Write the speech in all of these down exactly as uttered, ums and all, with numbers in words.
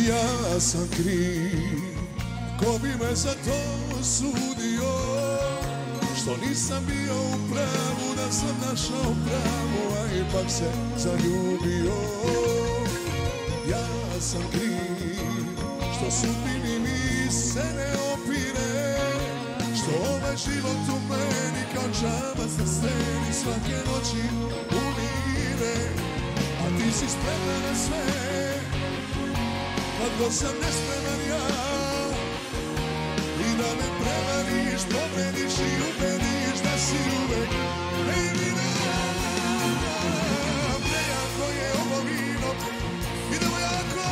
Ja sam kriv, ko bi me za to sudio, što nisam bio u pravu, da sam našao pravu, a ipak se zaljubio. Ja sam kriv, što sudbini mi se ne opire, što ovaj život u meni kao džabac na sceni svake noći umire. A ti si spremna na sve, kad god sam nespreman ja, i da me prevariš, povrediš i ubediš da si uvek nevina. Prejako je ovo vino, idemo jako.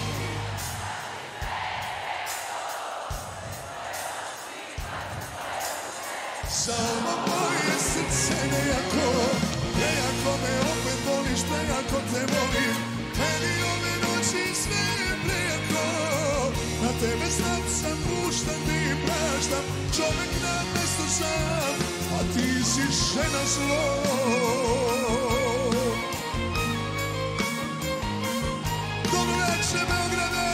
Samo moje srce nejako, prejako me opet voliš, prejako te volim. Meni ove noći sve je prejako, na tebe znam sam puštam i praštam, čovek na mesto sam, a ti si žena zlo. Dobro večer Beograde!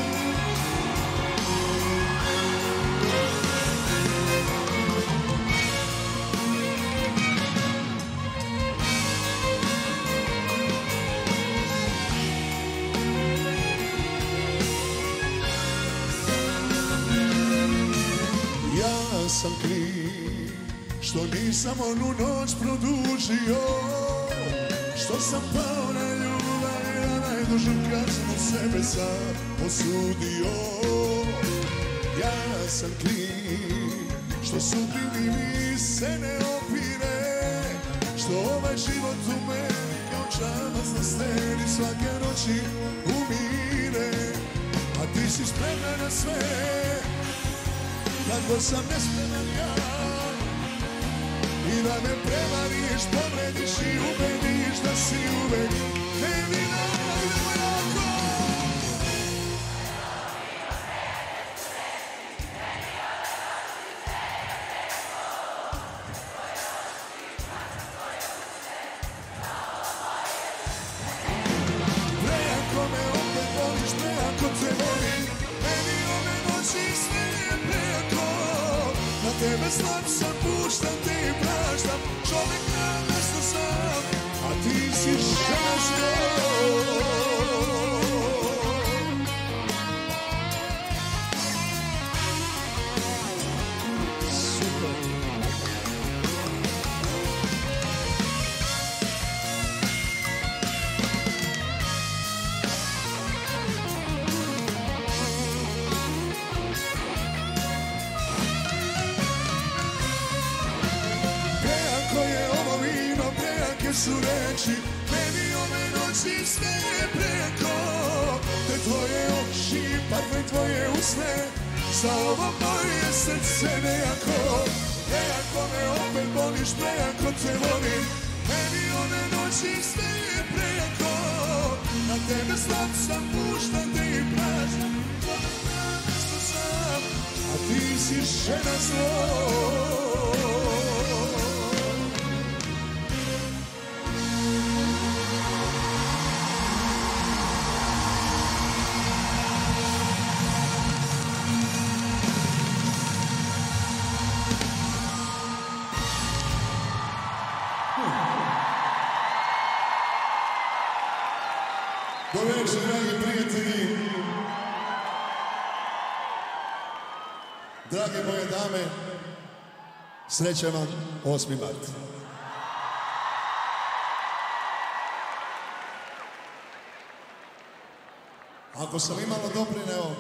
Ja sam kriv, što nisam onu noć produžio, što sam pao na ljubav i na najdužu kaznu sebe sam osudio. Ja sam kriv, što sudbini mi se ne opire, što ovaj život u meni kao džabac na sceni svake noći umire. A ti si spremna na sve, kad god sam nespreman ja, i da me prevariš, povrediš i ubediš da si uvek nevina. Idemo jako! Prejako me opet voliš, prejako te volim, meni ove noći sve je prejako. Na tebe slab sam, puštam te i praštam, čovek na mesto sam, a ti si žena zlo. Su reči, meni ove noći sve je prejako, te tvoje oči, parfem tvoje usne, za ovo moje srce nejako. Prejako me opet voliš, prejako te volim, meni ove noći sve je prejako. Na tebe slab sam, puštam te i praštam, čovek na mesto sam, a ti si žena zlo. Dobro večer, dragi prijatelji, drage moje dame, srećan vam osmi mart. Ako sam imalo doprineo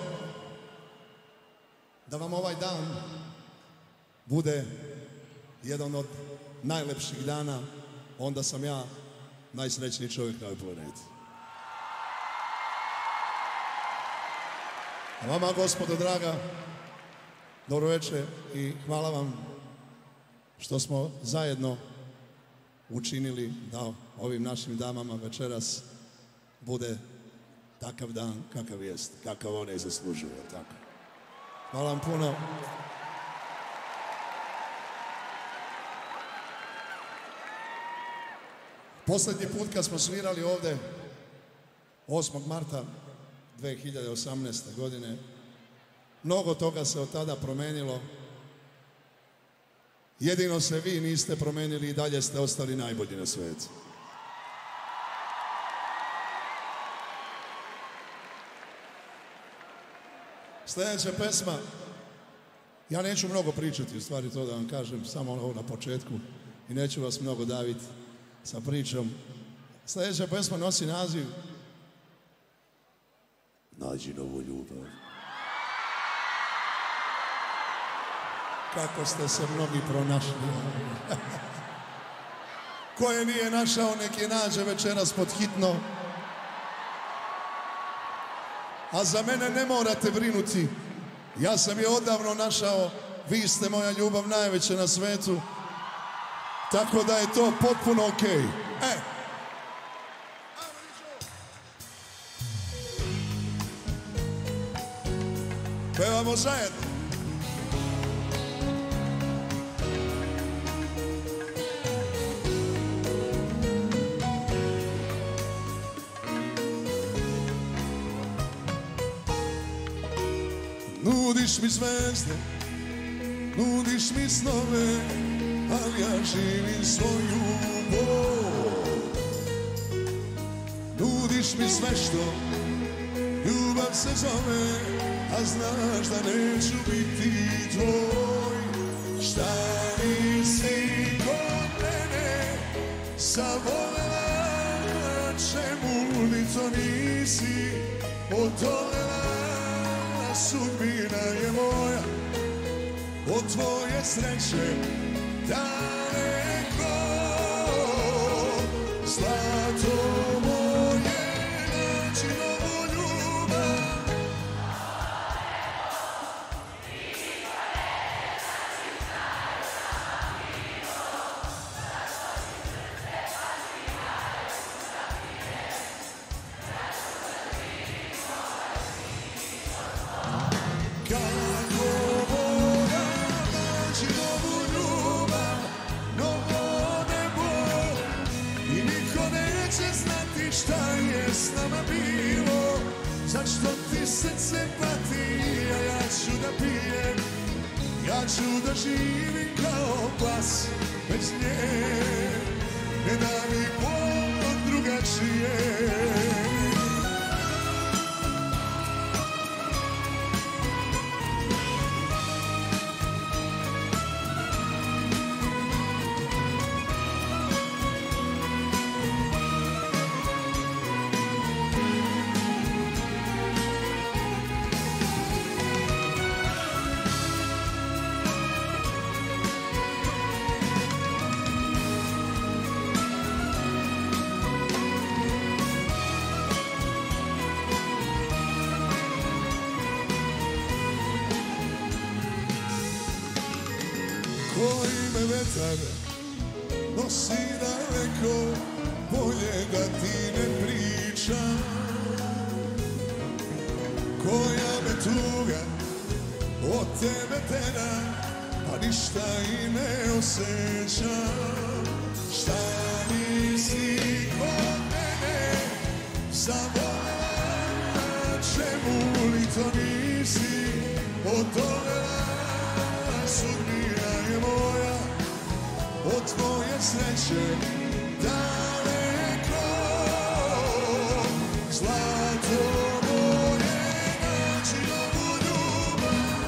da vam ovaj dan bude jedan od najlepših dana, onda sam ja najsrećniji čovjek na ovoj planeti. A vama, gospodo draga, dobro večer i hvala vam što smo zajedno učinili da ovim našim damama večeras bude takav dan kakav jest, kakav one i zaslužuju. Tako. Hvala vam puno. Posljednji put kad smo svirali ovdje osmog marta dve hiljade osamnaeste. godine. Mnogo toga se od tada promenilo. Jedino se vi niste promenili i dalje ste ostali najbolji na svijetu. Sljedeća pesma, ja neću mnogo pričati, u stvari to da vam kažem, samo ovo na početku i neću vas mnogo daviti sa pričom. Sljedeća pesma nosi naziv Nađi novu ljubav. Kako ste se mnogi pronašli. Ko je nije našao, nek je nađe večeras pod hitno. A za mene ne morate brinuti. Ja sam je odavno našao. Vi ste moja ljubav najveća na svetu. Tako da je to potpuno okej. E! Pevamo zajedno. Nudiš mi zvezde, nudiš mi snove, ali ja živim svoju bol. Nudiš mi sve što ljubav se zove, a znaš da neću biti tvoj. Šta nisi kod mene zavolela, čemu ni to nisi odolela? Sudbina je moja, od tvoje sreće daleko. Zlato moje, naći novu ljubav. Šta je s nama bilo, zašto ti srce pati, a ja ću da pijem, ja ću da živim kao glas bez nje, ne da mi Bog drugačije. Koji me vetar nosi daleko, bolje da ti ne pričam. Koja me tuga od tebe tera, a ništa i ne osjećam. Šta nisi kod mene zavolela, čemu li to nisi odolela? Sudbina je moja, od tvoje sreće daleko. Zlato moje, naći novu ljubav.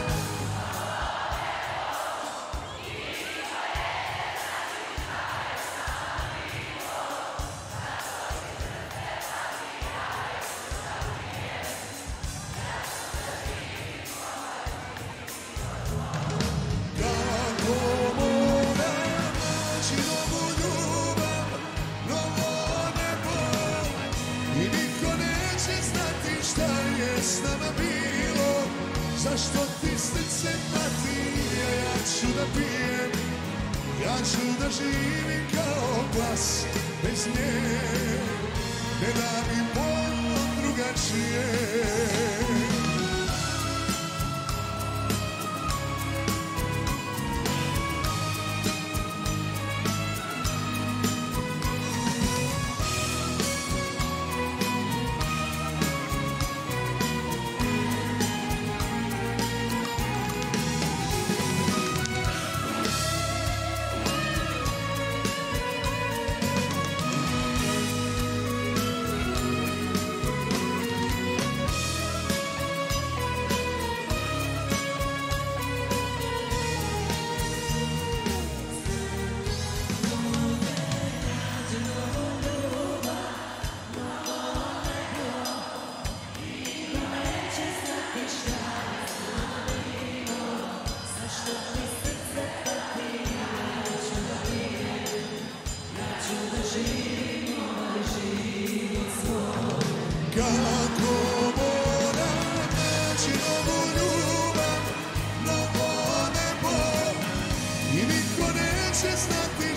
S nama bilo, zašto ti srce pati, a ja ću da pijem, ja ću da živim kao glas bez nje, ne da mi Bog drugačije.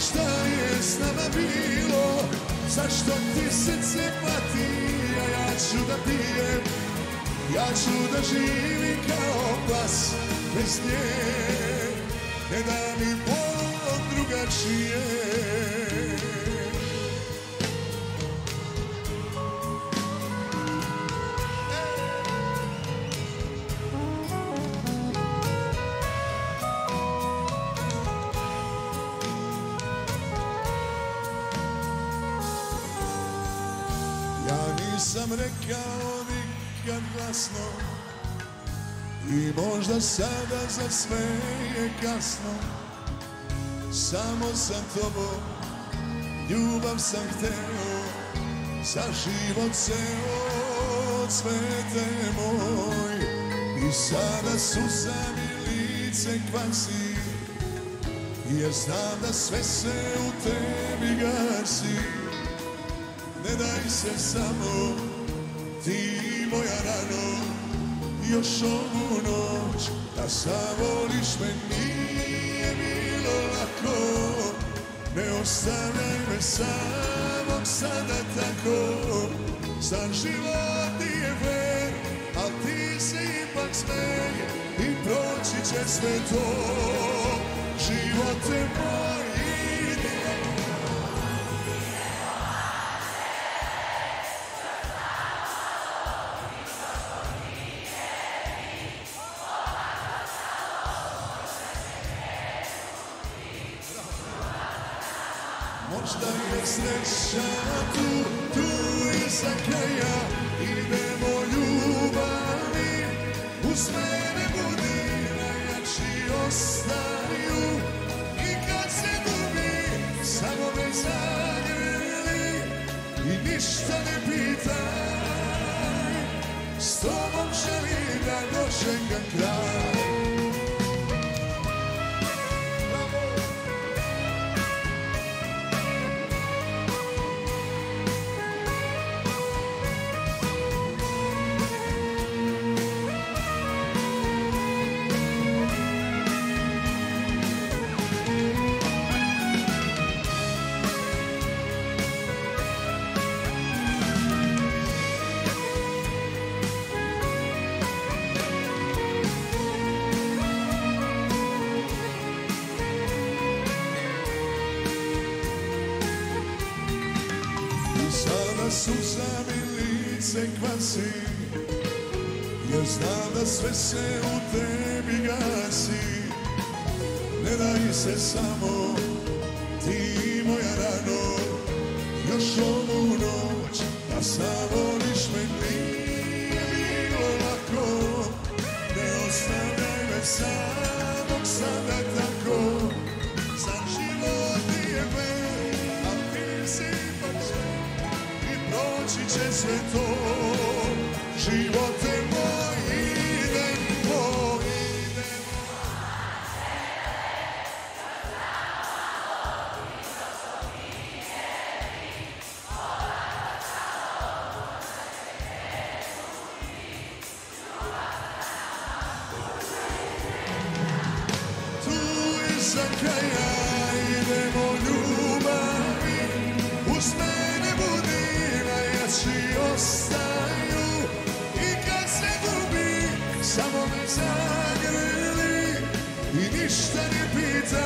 šta je s nama bilo, zašto ti srce pati, a ja ću da pijem, ja ću da živim kao pas bez nje, ne da mi Bog drugačije. Nisam rekao nikad glasno i možda sada za sve je kasno. Samo sa tobom ljubav sam hteo, za život ceo cvete moj. I sada suza mi lice kvasi, jer znam da sve se u tebi gasi. Ne daj se samo ti moja rano, još ovu noć da zavoliš me, nije bilo lako. Ne ostavljaj me samog sada tako, znam život nije ver, al ti se ipak smej i proći će sve to. Živote moj, možda je sreća tu, tu iza kraja, idemo ljubavi, uz mene budi, najjači ostaju. I kad se gubi, samo me zagrli i ništa ne pitaj, s tobom želim da dočekam kraj. Sada suza mi lice kvasi, jer znam da sve se u tebi gasi. Ne daj se samo ti moja rano, još ovu noć da zavoliš me, nije bilo lako. Ne ostavljaj me samog sada tako, sam život nije ver, al ti si ipak sve i proći će sve to. Živote moj, idem, moj, idem. Tu iza kraja idemo ljubavi, uz mene budi, najjači ostaju. I kad se gubi, samo me zagrli i ništa ne pitaj,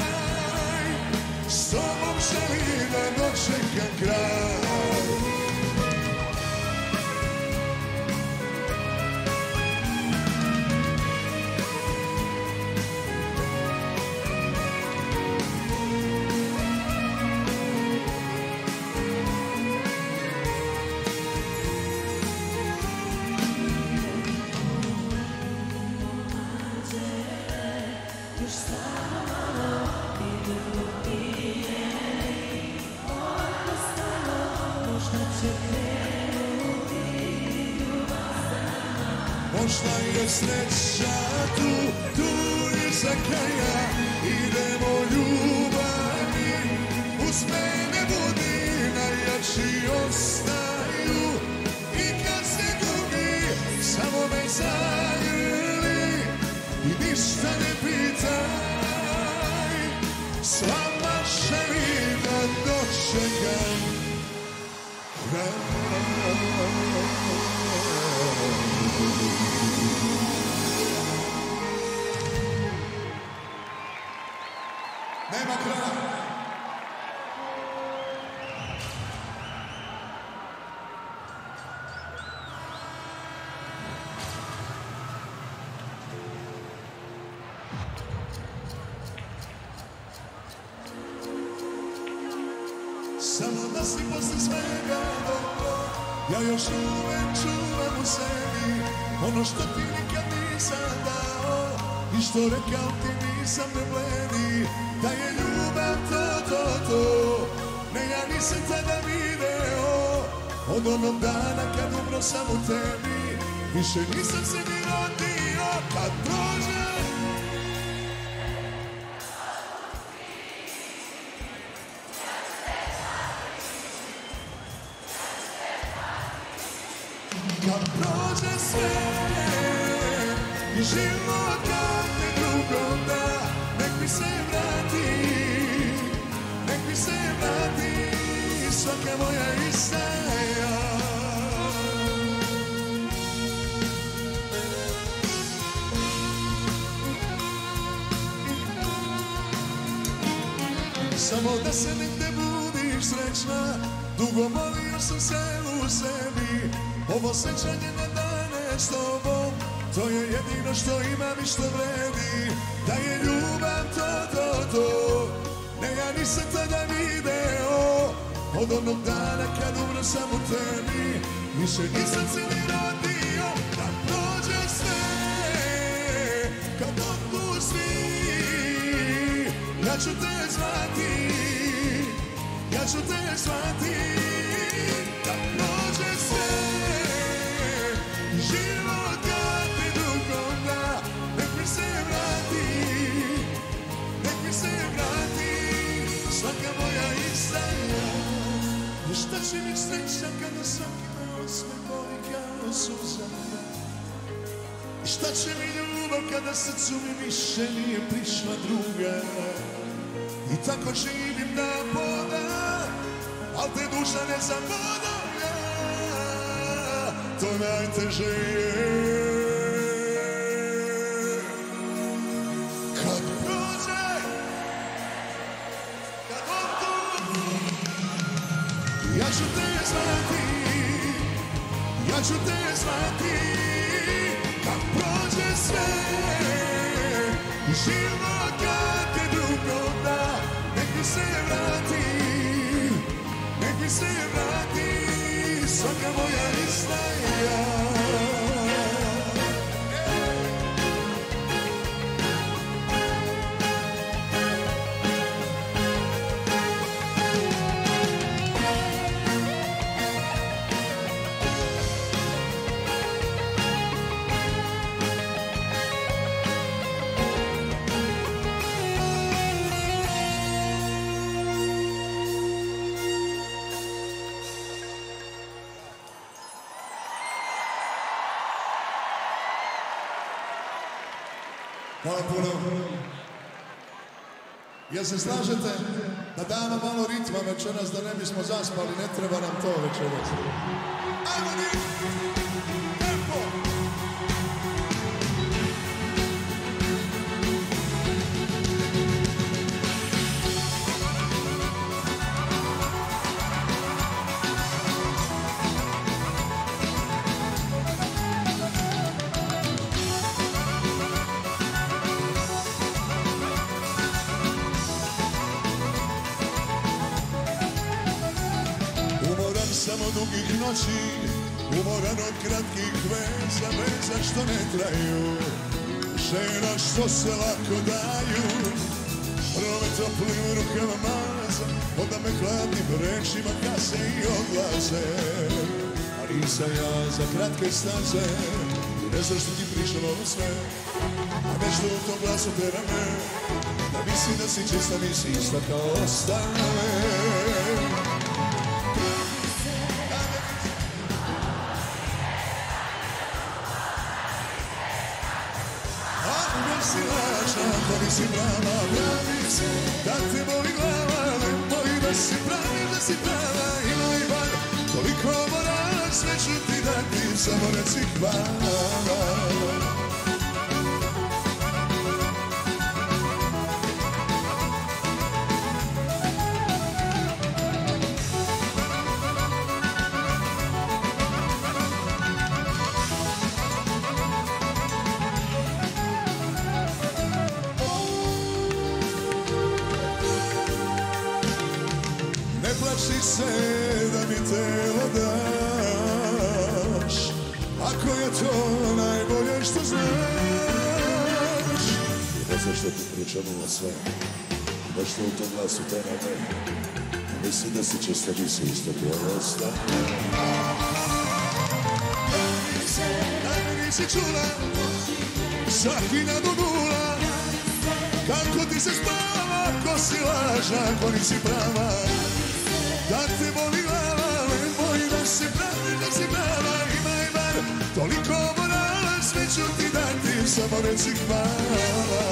s tobom želim da dočekam kraj. Možda je sreća tu, tu iza kraja, idemo ljubavi, uz mene budi, najjači ostaju. I kad se gubi, samo me zagrli i ništa ne pitaj, s vama želim čekam kraj. Nema kraja. Samo da si posle svega dobro, ja još uvek čuvam u sebi ono što ti nikad nisam dao i što rekao ti nisam ne bledi, da je ljubav to, to, to. Ne, ja nisam tada video od onog dana kad umro sam u tebi, više nisam se ni rodio kad prođe. Kad prođe sve i život kad te drugom da, nek mi se vrati, nek mi se vrati svaka moja istaja. Samo da se negde budiš srećna, dugo molio sam se u sebi, ovo sećanje na dane s tobom, to je jedino što imam i što vredi, da je ljubav to, to, to. Ne, ja nisam tada video od onog dana kad umro sam u tebi, više nisam se ni rodio. Kad prođe sve, kad otpusti, ja ću te zvati, ja ću te zvati. Kad prođe sve, život kad ti drugom da, nek mi se vrati, nek mi se vrati svaka moja istaja. I šta će mi sreća kada svaki me osme boli kao suza? I šta će mi ljubav kada srcu mi više nije prišla druga? I tako živim na poda, al te duša ne zaboravlja, to najteže je. Kad prođe, kad odu, ja ću te zvati, ja ću te zvati. Kad prođe sve i život kad te drugom da, nek mi se vrati, nek mi se vrati svaka moja istaja. Hvala puno. Jel se slažete da damo malo ritma večeras, da ne bismo zaspali, ne treba nam to večeras. Ajmo ritma, tempo. Samo dugih noći, umoran od kratkih veza, veza što ne traju, žena što se lako daju, prove toplim rukama maza, onda me hladnim rečima kase i odlaze. A nisam ja za kratke staze, ne znaš što ti pričam ovo sve, a nešto u tom glasu tera me, da mislim da si čista, nisi ista kao ostale. Si lažna, da nisi prava, pravi se, da te boli glava, nemoj da si pravi, da samo reci hvala. Ne plaši se da mi telo daš, ako je to najbolje što znaš. I ne znaš što ti pričam ovo sve, nešto u tom glasu te na me. Misli da si česta, bi se isto tijelo stane. Da me nisi čula, Sahina do nula, kako ti se spava, ko si laža, ko nisi prava. Da te boli glava, nemoj da se pravi, da si prava. Imaj bar toliko morala, sve ću ti dati, samo reci hvala.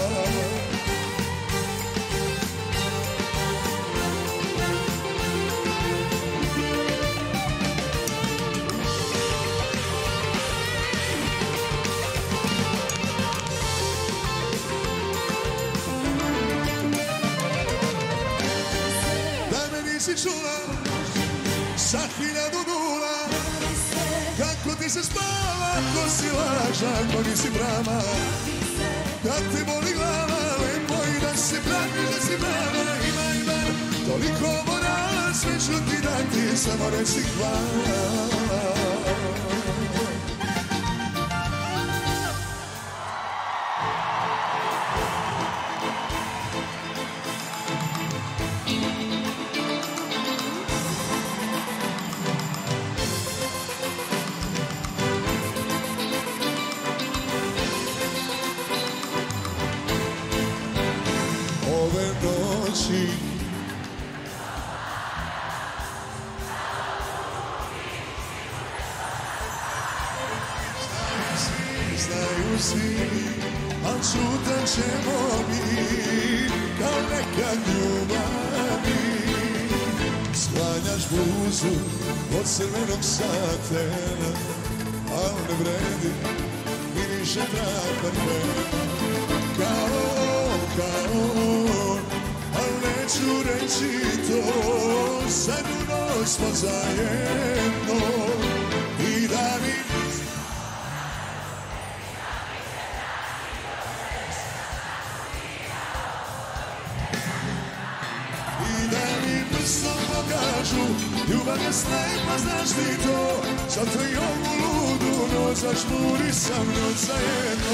Si čula, sa hiljadu nula, kako ti se spava, ko si laža, ko nisi brama. Da te boli glava, nemoj da se praviš, da si brama. Imaj bar toliko morala, sve ću ti dati, samo reci hvala. Ove noći znaju svi, al čutat ćemo mi kao nekad ljubavi. Sklanjaš bluzu od crvenog satena, al ne vredi, miriše trag parfema. Kao kao on, al neću reći to, zadnju noć smo zajedno i da mi i da mi prstom pokažu, ljubav je slepa, znaš ti to, zato i ovu ludu noć zažmuri sa mnom zajedno.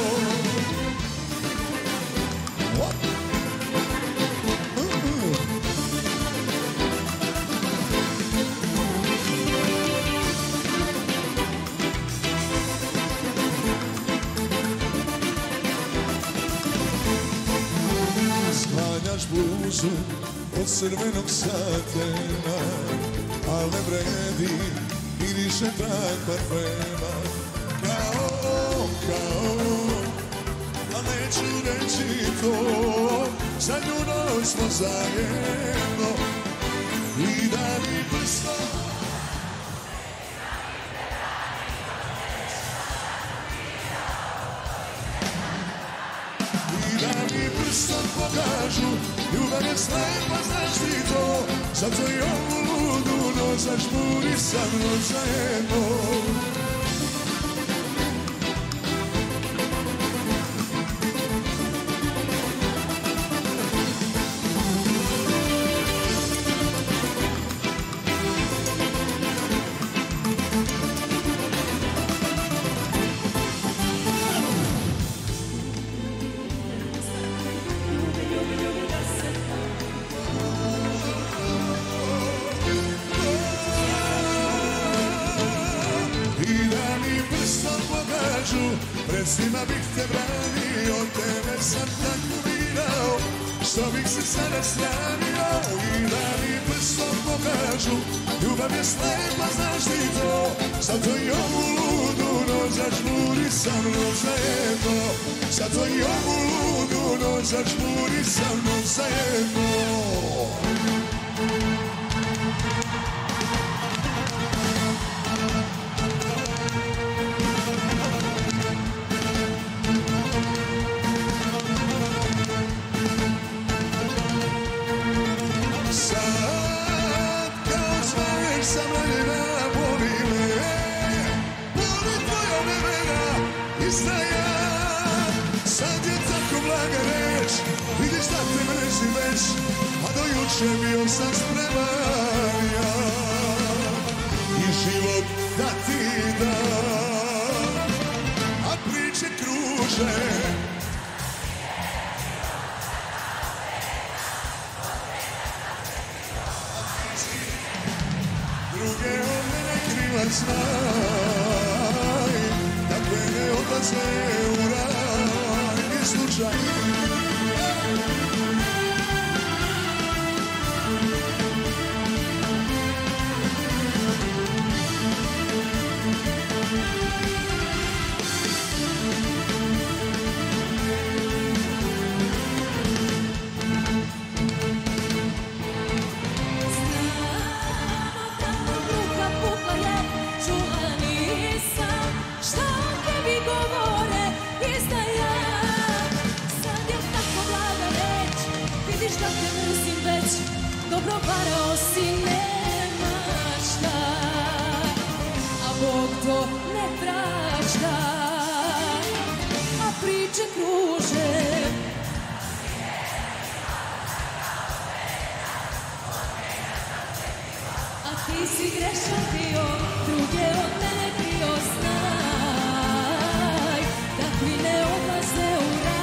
Sklanjaš bluzu od crvenog satena, al ne vredi, miriše trag parfema. Kao on, kao on, al neću reći to, zadnju noć smo zajedno i da mi prstom da mi prstom pokažu, ljubav je slepa, znaš ti to, zato i ovu ludu noć zažmuri sa mnom zajedno. Pred svima bih te branio, tebe sam tako virao, što bih se sada sramio. I da mi prstom pokažu, ljubav je slepa, znaš ti to, zato i ovu ludu noć zažmuri sa mnom zajedno. Zato i ovu ludu noć zažmuri sa mnom zajedno. sam ranjena, boli me. Boli tvoja nevera, istraja. Sad je tako blaga reč, vidiš da te mrzi već, a do juče bio sam spreman ja. I život da ti dam, a priče kruže. Druge od mene krivac znaj, takve ne odlaze u raj, nije slučaj. Da te mrzim već, dobro varao si, nema šta, a Bog to ne prašta, a priče kruže. A ti si grešan bio, druge od mene krio, znaj, takvi ne odlaze u raj.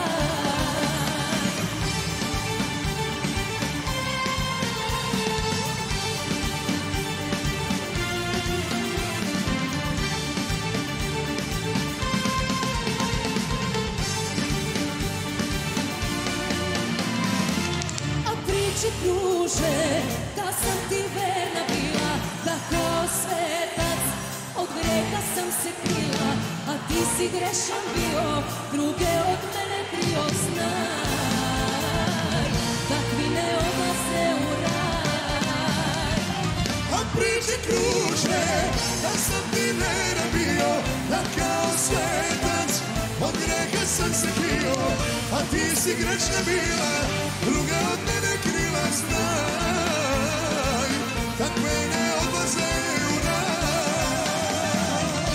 Kruže, da sam ti verna bila, da kao svetac od greha sam se krila, a ti si grešan bio, druge od mene krio, znaj, takvi ne odlaze u raj. A priče kruže, da sam ti verna bio, da kao svetac od greha sam se krio, a ti si grešna bila, druga od mene krila, znaj, takve ne odlaze u raj.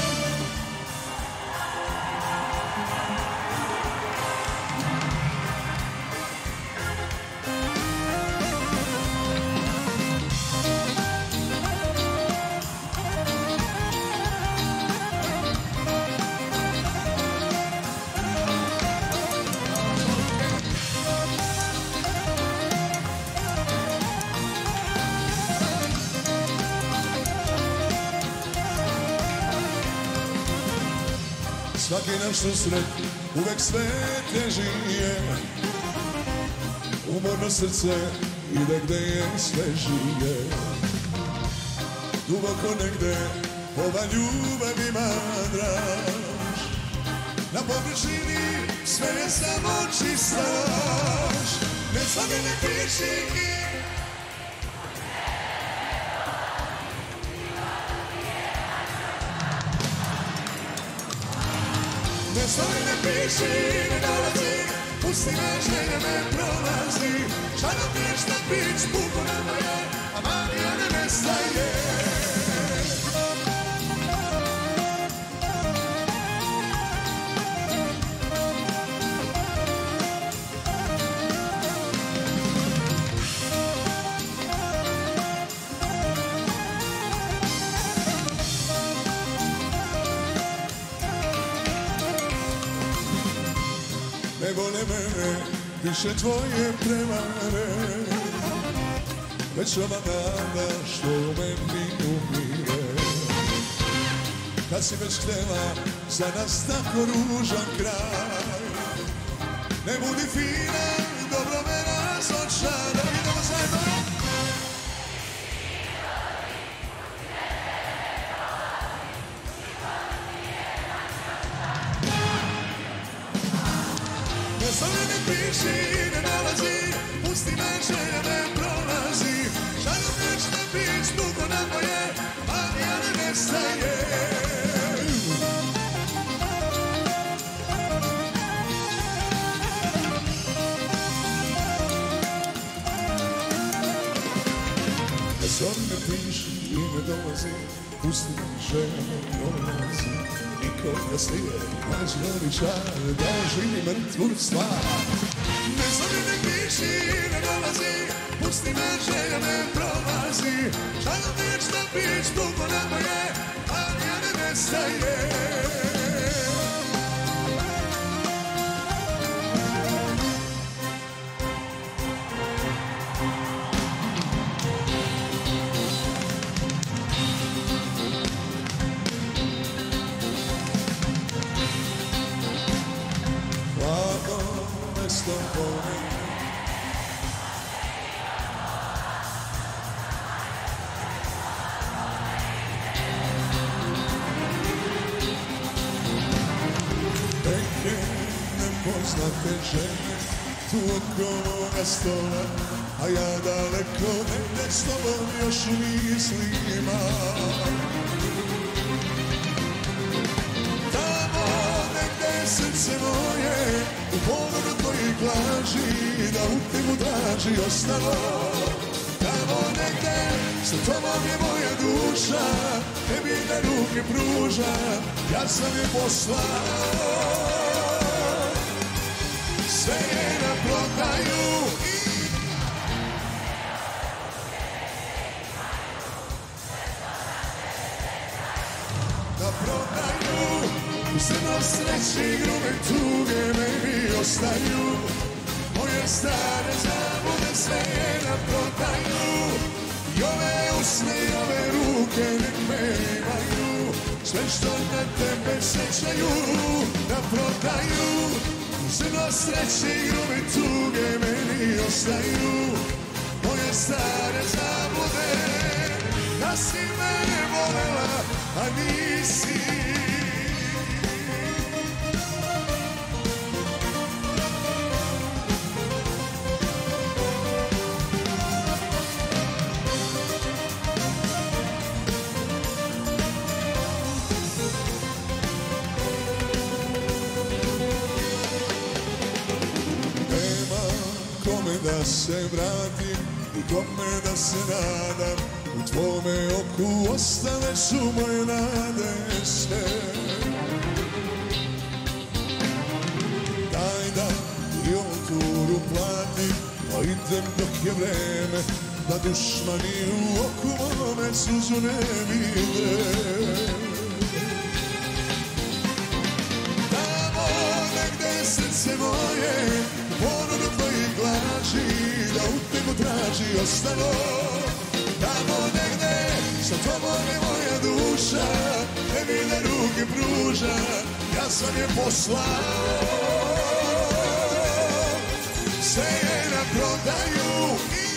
Svaki naš susret uvek sve teži je, umorno srce ide gde je svežije. Duboko negde ova ljubav ima draž, na površini sve je samo čista laž. Ne zvoni, ne piši, ne zvoni, ne piši, ne dolazi, pusti me, želja me prolazi. Žarom nešto pić, puko na moje, a magija ne nestaje. Ne vole mene više tvoje prevare, već ova nada što u meni umire. Kad si već htjela za nas tako ružan kraj, ne budi fina, dobro me razočara. Idemo zajedno. Ne zvoni, ne piši, ne dolazi, pusti me, želja me prolazi. Žarom vječna pić, dugo na moje, magija ne nestaje. Ne zvoni, ne piši, vrijeme dolazi, pusti me želja ne prolazi. Niko da slije, mađari čar, da živi mrtvu stvar. Ne zove ne piši, ne dolazi, pusti me želja ne prolazi. Žaljom vječna bić, dugo nama je, a ja ne nestaje. Poznate žene tu oko moga stola, a ja daleko negde s tobom još u mislima. Tamo negde srce moje u povodu tvojih laži, da u temu traži ostalo. Tamo negde sa tobom je moja duša, tebi da ruke pruža, ja sam je poslao. Sve je na prodaju i na prodaju, uzemno sreće i grube tuge meni ostaju. Moje stare zabude, sve je na prodaju, i ove usne i ove ruke nek me imaju. Sve što na tebe sećaju na prodaju, uzemno sreće i grube tuge meni ostaju. Moje stare zabude, da si mene volela, a nisi. Da se vratim i kome da se nadam, u tvome oku ostale su moje nade sve. Daj da ti ovu turu platim, a idem dok je vreme, da dušmani u oku mome suzu ne vide. Tamo negde srce moje, ponudu tvojih laži, da u tebu traži ostalo. Tamo negde sa tobom je moja duša, tebi da ruke pruža, ja sam je poslao. Sve je na prodaju i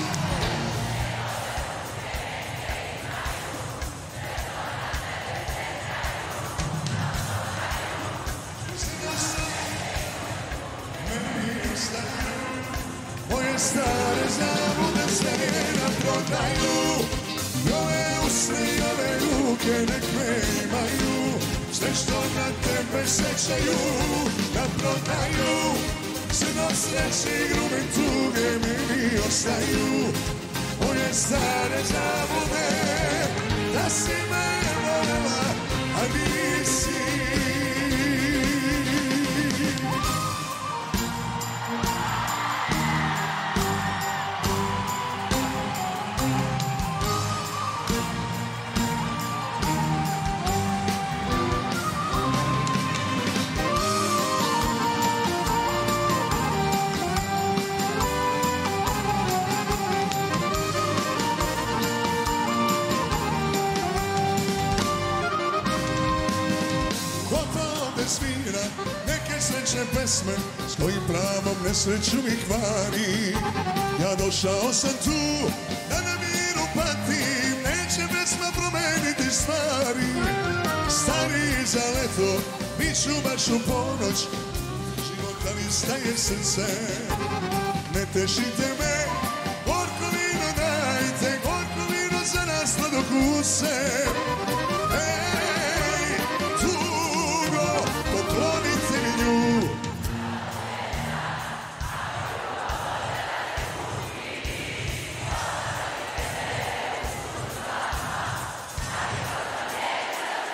moje stare zabude, sve je na prodaju, i ove usne i ove ruke nek me imaju. Sve što na tebe sećaju na prodaju, sve do sreće i grube tuge meni ostaju. Moje stare zabude, da si mene volela, a nisi. Svira neke srećne pesme, s kojim pravom nesreću mi kvari. Ja došao sam tu da na miru patim, neće pesma promeniti stvari. Stari za leto, bit ću baš u ponoć, života mi staje srce. Ne tešite me, gorko vino dajte, gorko vino za nas sladokuse.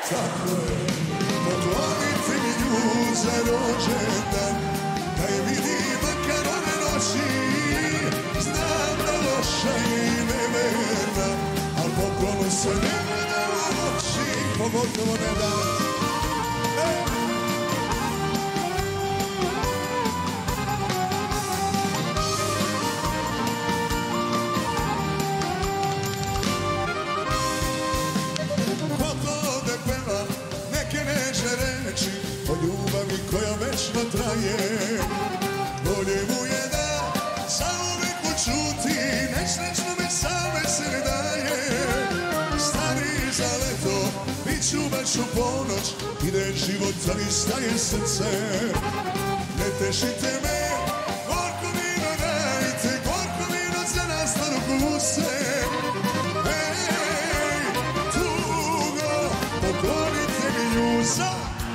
Tako je, poklonite mi nju za rođendan, da je vidim makar ove noći. Znam da loša je i neverna, al poklonu se ne gleda u oči, pogotovo ne da. O ljubavi koja večno traje, bolje mu je da zauvek učuti, nesrećno me same se ne daje. Stari za leto, bit ću baš u ponoć, ide život, ali staje srce. Ne tešite me, gorko vino dajte, gorko vino za nas na ruku se. Ej, tugo, poklonite mi nju za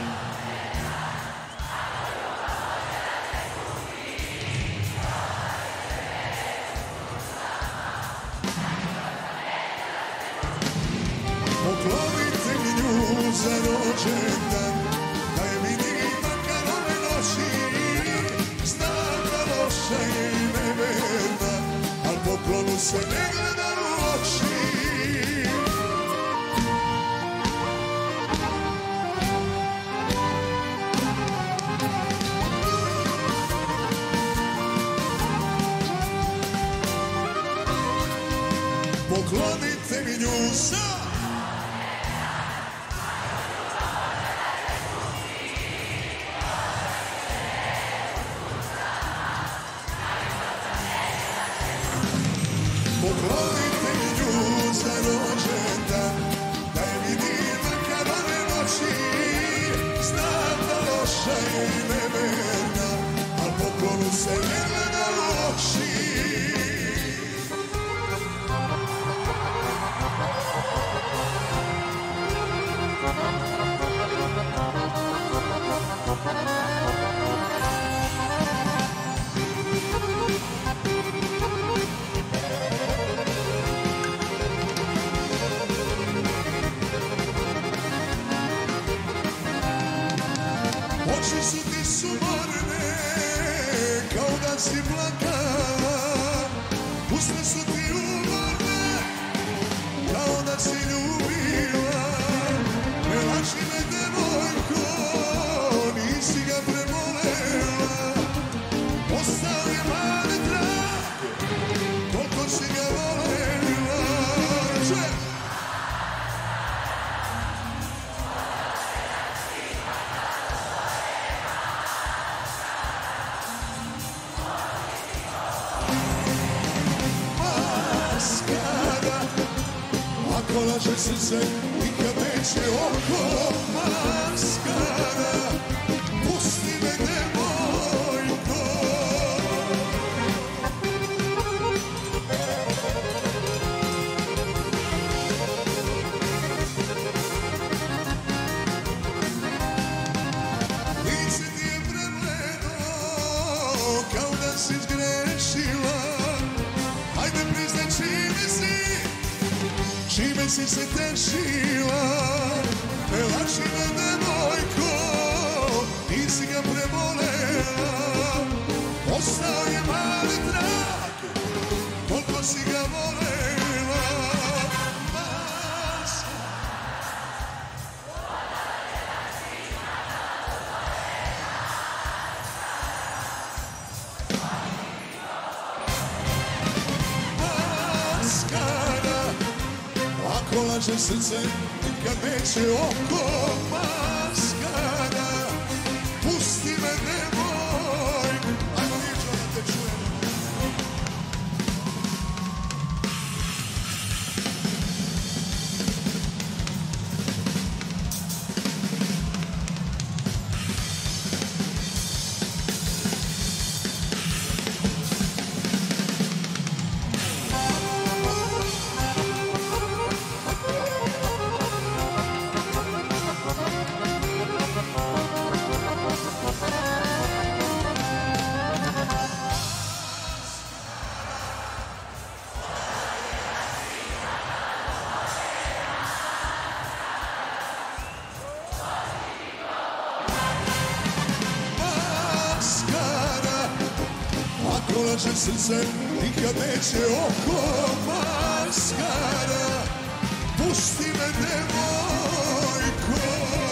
za rođendan, da je vidim makar ove noći. Znam da loša je i neverna, al poklonu se ne gleda u oči. Poklonite mi nju za poklonite mi nju za rođendan, da je vidim makar ove noći. Znam da loša je i neverna, al poklonu se ne gleda u oči. Oči su ti sumorne, kao da si plakala. Usne su ti umorne, kao da si ljubila. Ne laži me, devojko, nisi ga premolela. Ostao je mali trag, koliko si ga volela. Ako laže srce, nikad neće oko. Maskara, pusti me, devojko. Lice ti je prebledo, kao da si zgrešila. Hajde priznaj čime si, čime si se tešila. Ne laži me, devojko, nisi ga prevolela. Ostao je mali trag, koliko si ga volela. Maskara, ako laže srce, nikad neće oko. Maskara, pusti me, devojko. Ajmo lijepo da te čujemo. laže srce, nikad neće oko maskara. Pusti me, devojko.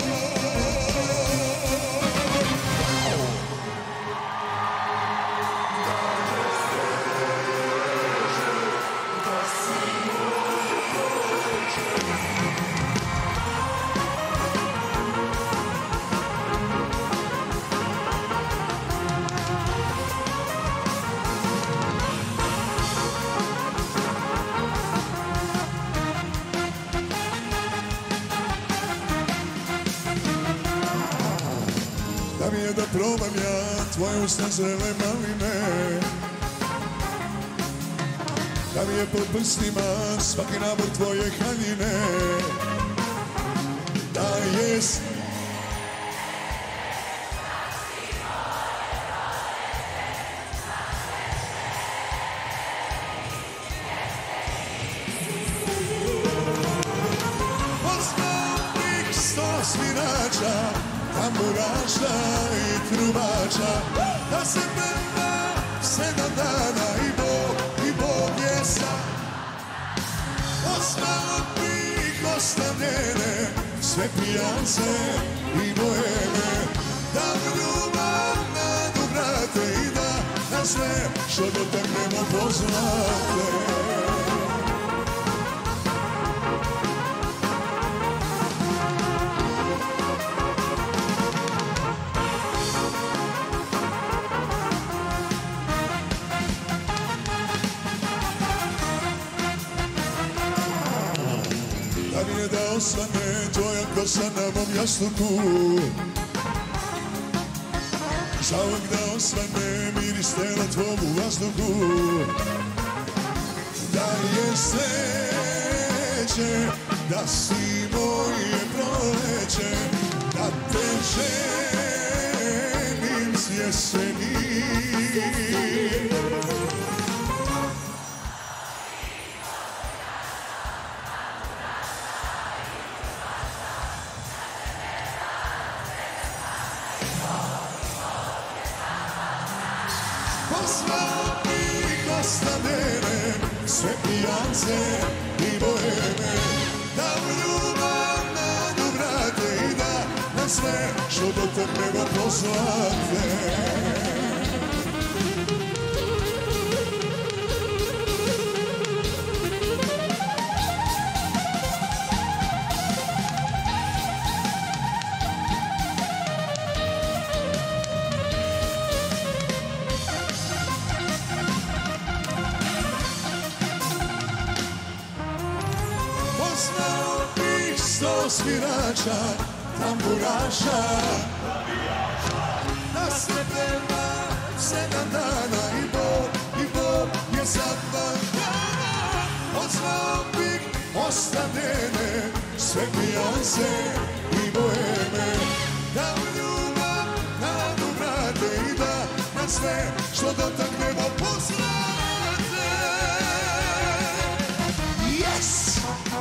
Da mi je da probam ja tvoje usne zrele maline, da mi je pod prstima svaki nabor tvoje haljine, da je s... Poznam bih sto svirača, tamburaša i trubača, da se peva sedam dana i Bog, i Bog je sam. Poznao bih ostavljene sve pijance i bojene, da u ljubav nadu vrate i da na sve što dotaknemo pozlate. Da mi je da osvane tvoja kosa na mom jastuku, zauvek da osvane miris tela tvom u vazduhu, da je sreće, da si moje proleće, da te ženim s jeseni. Poslao bih ostavljene sve pijance i bojene, da u ljubav nadu vrate i da na sve što dotaknemo pozlate. Poznao bih sto svirača, tamburaša, da se peva sedam dana i Bog, i Bog je zadvan dana. Poznao bih ostavljene sve pijance i bojene, da u ljubav nadu vrate i da na sve što dotaknemo pozlate. Yes!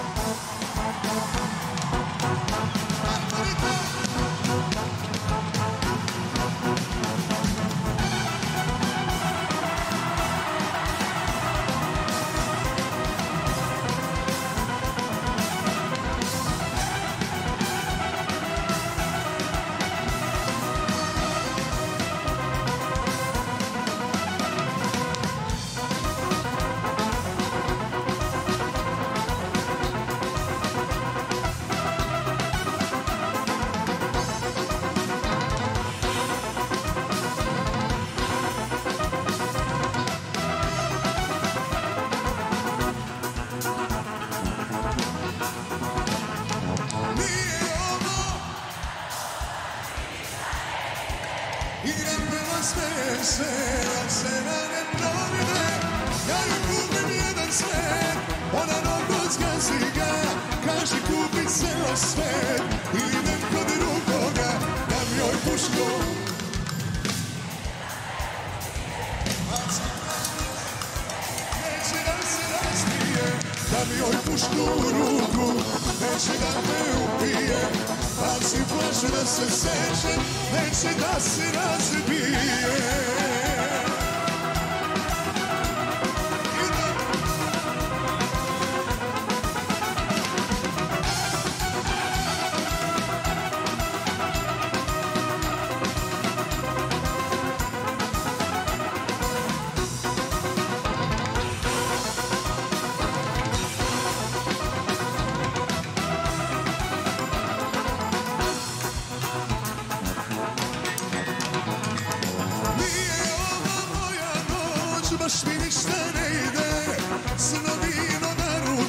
Igram prema smejem se, ak se na ne provide, ja joj kupim jedan svet, ona nogod zgazi ga, kaže kupit ceo svet, ili idem kod drugoga, dam joj pušku. Neće da se razbije, dam joj pušku u ruku, neće da me ubije, ali si plaše da se seče, neće da se razbije.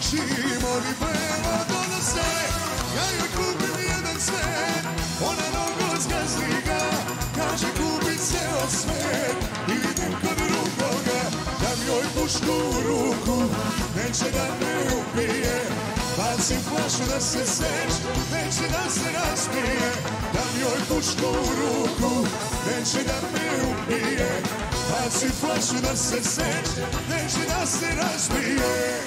noćima mi peva donose. Ja joj kupim jedan cvet, ona nogo zgazi ga, kaže kupi ceo svet. I vidim kod drugoga, da mi joj pušku u ruku, neće da me ubije. Bacim flašu da se seć, neće da se razbije. Da mi joj pušku u ruku, neće da me ubije. Bacim flašu da se seć, neće da se razbije.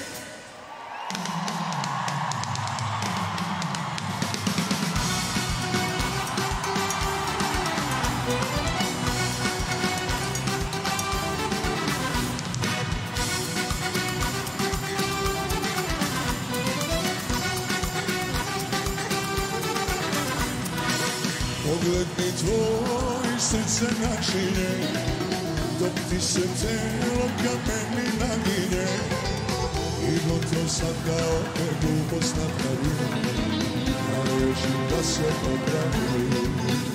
Pogled mi tvoj srce načinje, dok ti se telo kameni naginje. I gotov sad kao te glupost napravi, narežim da se popravi.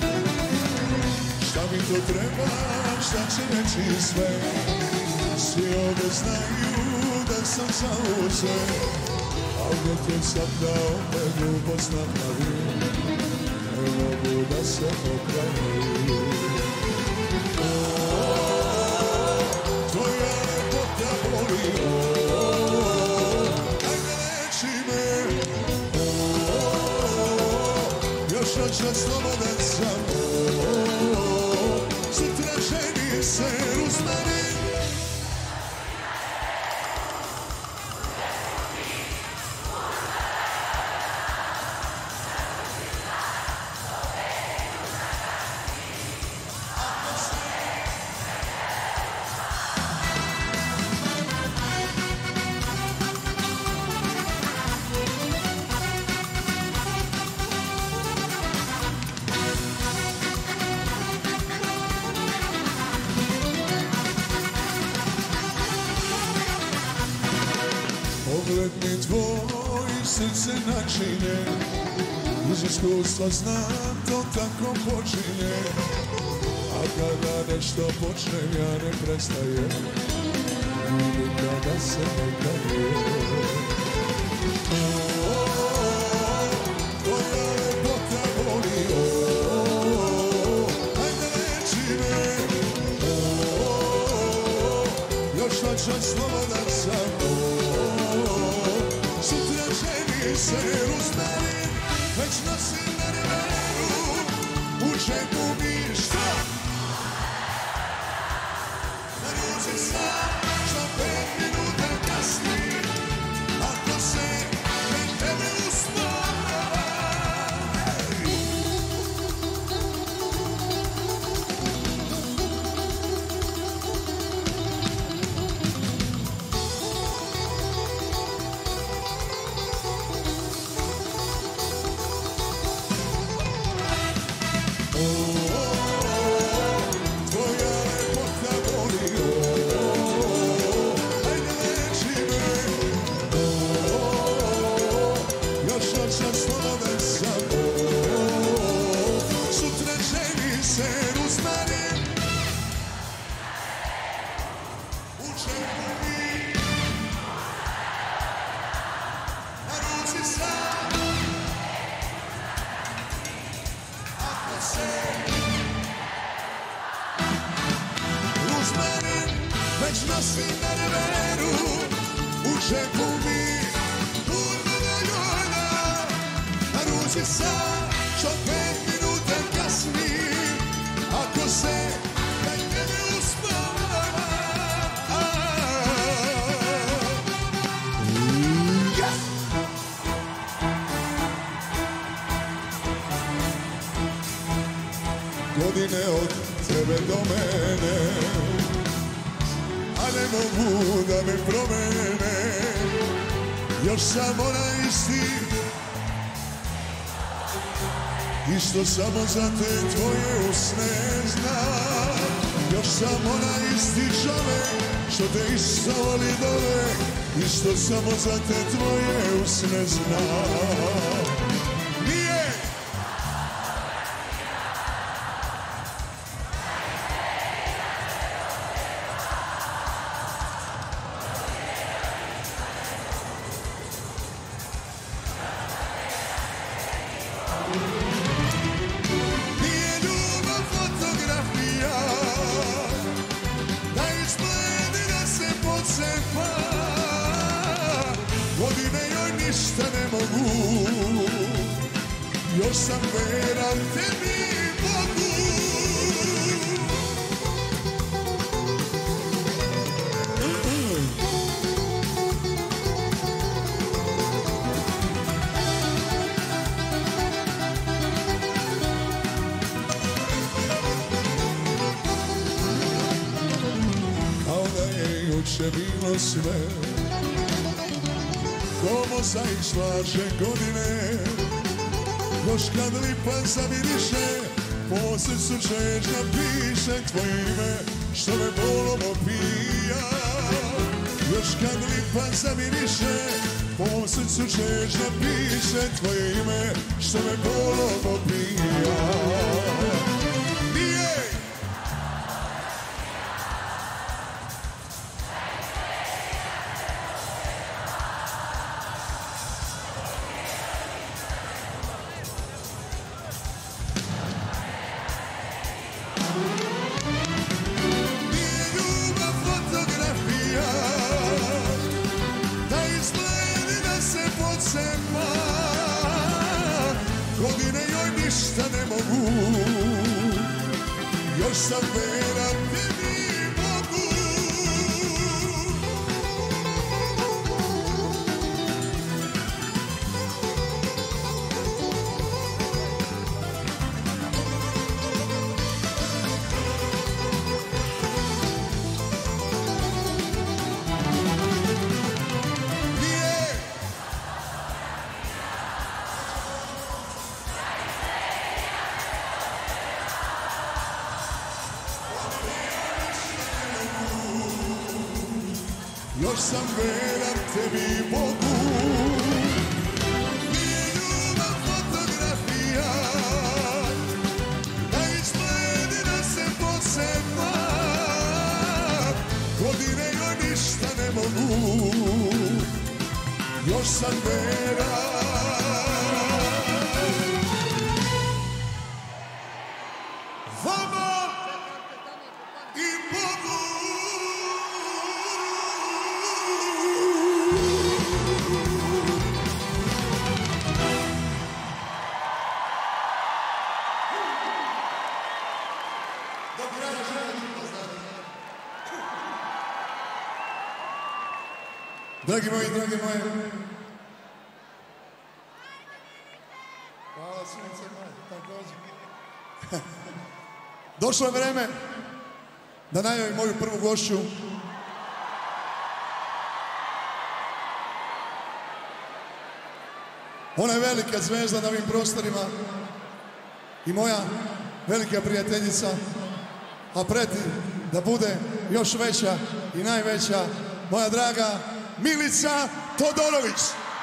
Šta mi to treba, šta će reći sve, svi ovdje znaju da sam zauzet. Al gotov sad kao te glupost napravi, ne mogu da se popravi. Tvoja lepota boli, ajde leči me. Još noćas slobodan sam, sutra ženi se Rusmanin. Pogled mi tvoj srce načinje, iz iskustva znam to tako počinje. A kada nešto počnem ja ne prestajem, i nikada se ne kajem. Tvoja lepota boli, ajde leči me. Još noćas slobodan sam, sutra ženi se Rusmanin. Već nosim na reveru, u džepu mi šta? Na ruci sam, što pet minuta kasni, ako se pred tebe usmora. Već nosim na reveru, u džepu mi urmena jona. Na ruci sam, što pet minuta kasni, ako se kaj tebe uspava. Godine od tebe do mene, a ne mogu da me promene. Još sam onaj isti, isto samo za te tvoje usne znam. Još sam onaj isti čovek, što te isto voli dole, isto samo za te tvoje usne znam. Nije! ništa ne mogu. Još sam veran tebi Bogu. Kao da je juče bilo sve, ko mozaik slaže godine. Još kad lipa zamiriše, po srcu žeđna piše tvoje ime, što me bolom opija. Još kad lipa zamiriše, po srcu žeđna piše tvoje ime, što me bolom opija. Nije! Godine joj ništa ne mogu. Još sam veran tebi Bogu. Još sam veran tebi Bogu. Nije ljubav fotografija, da izgledi da se posebna. Godine joj ništa ne mogu. Još sam veran vama i Bogu. Dragi moji, dragi moji, hvala sunce moje, također. Došlo je vreme da najavim moju prvu gošću. Ona je velika zvezda na ovim prostorima i moja velika prijateljica, a preti da bude još veća i najveća, moja draga Milica Todorović.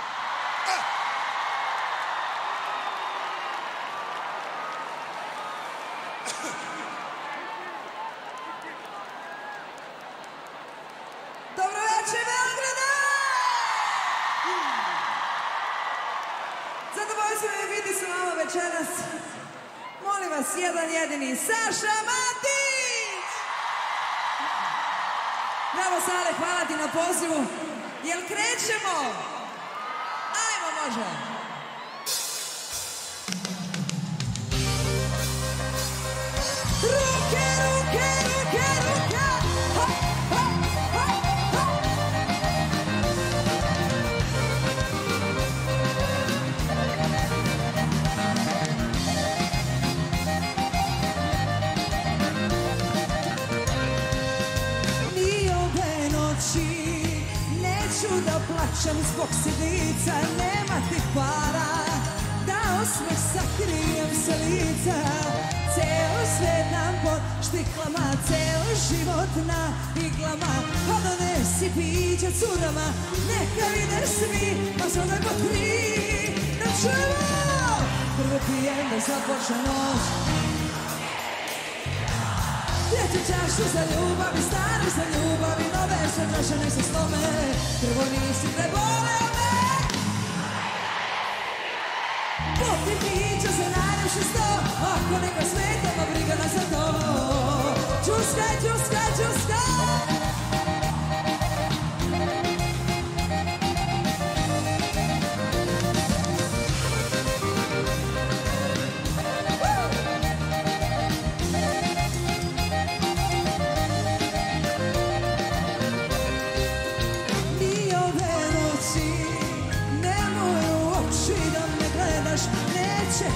Dobro večer, Beograda! Zadovoljstvo me biti s vama večeras. Molim vas, jedan jedini Saša Matić! Bravo, Sale, hvala ti na pozivu. Jel krećemo? Ajmo, može! Ruke, ruke, ruke, ruke! Hop, hop, hop, hop! Ni ove noći neću da plaćam zbog sidica, nema ti para da osmeh sakrijem sa lica. Ceo svet nam pod štiklama, ceo život na iglama. Pa donesi pića curama, neka vide svi, pa sam da god tri. Na čelo, prvo pijem da započne noć. Treću čašu za ljubav i stanu za ljubav i nove se trašene sa stome. Prvo nisi preboleo me. Popim pića za najljepši sto, ako neka smeta ma briga nas za to. Čuskaj, čuskaj, čuskaj.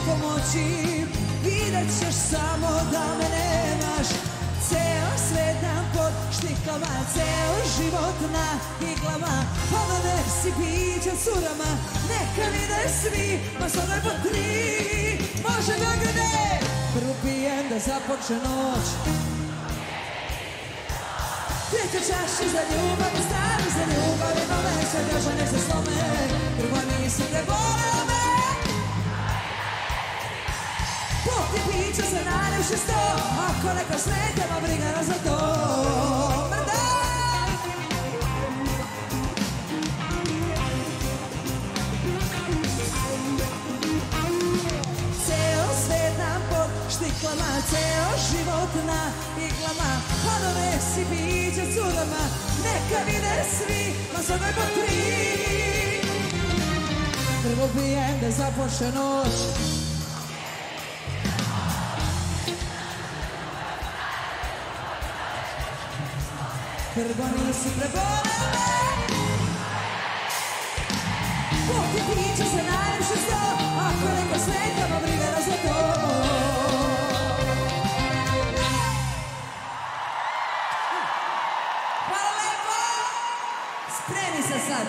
pomoći, vidjet ćeš samo da me nemaš. Ceo svet nam pod štiklama, ceo život na iglama. Pa donesi pića curama, neka vide svi, ma sad je po tri, može da gde. Prvo pijem da započne noć, treća čaša za ljubav i stari za ljubav i nove. Sve draža nek se slome, prva nisi preboleo me. Popti pića se naljevši sto, ako neko smete, ma briga nas za to. Mrdaj! Ceo svet nam pod štiklama, ceo život na iglama. Pa donesi pića curama, neka vide svi, ma sad je po tri. Prvo pijem da započne noć, prvo nisi preboleo me. Popti pića se naljevši sto, ako neko smeta, ma briga nas za to. Hvala lepo! Spremi se sad!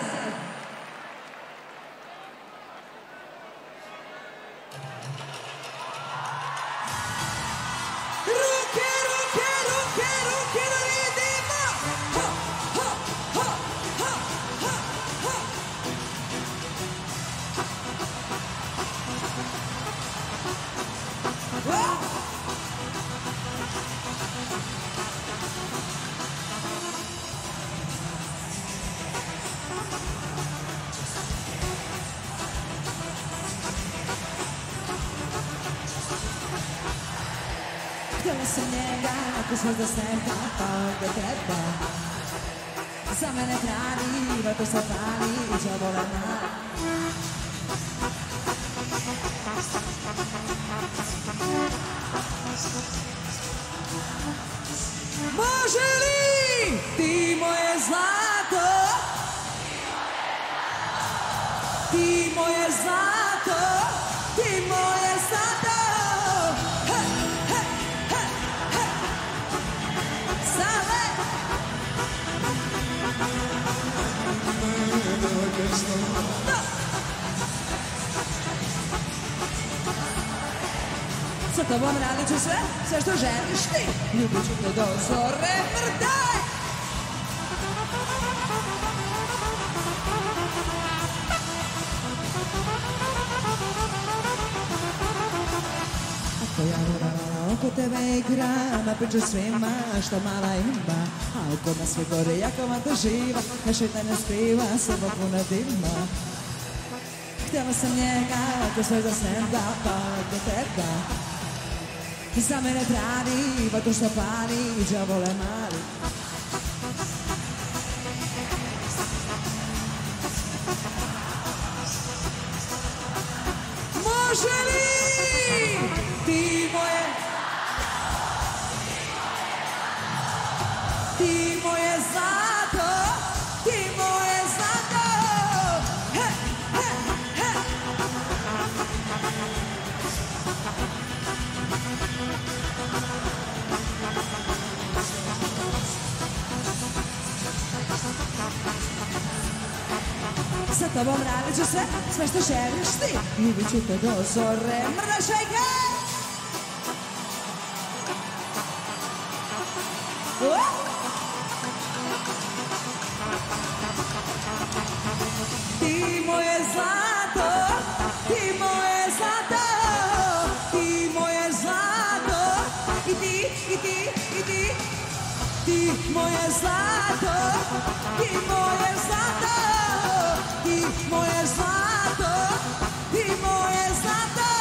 Ruke, ruke, ruke, ruke da vidimo! Ha, ha, ha, ha, ha, ha. Oh! Htjela sam njega, ako smo da snega, pa gde treba. Za mene hrani, vato se pali, i džavola mali. Može li ti moje zlato, ti moje zlato, ti moje zlato. He, he, he, he. Same. Da. Sa tobom radit ću sve, sve što želiš ti. Ljubit ću te do zore, mrdaj! Ako ja urala oko tebe igram, a priča svima što mala ima. A oko nas sve gore, jako vam to živa, naše te ne skriva, samo puno dima. Htjela sam njega, ako sve zasneda, pa do teba. Za mene pravi, vatru što pali, i džavole mali. Može li ti moje, ti moje zlato, ti moje zlato. He, he, he. Sa tobom radit ću sve, sve što želiš ti. Ljubit ću te do zore, mrdaj šejke! Ti moje zlato, ti moje zlato, ti moje zlato, i ti, i ti, i ti, ti moje zlato, ti moje zlato, ti moje zlato, ti moje zlato.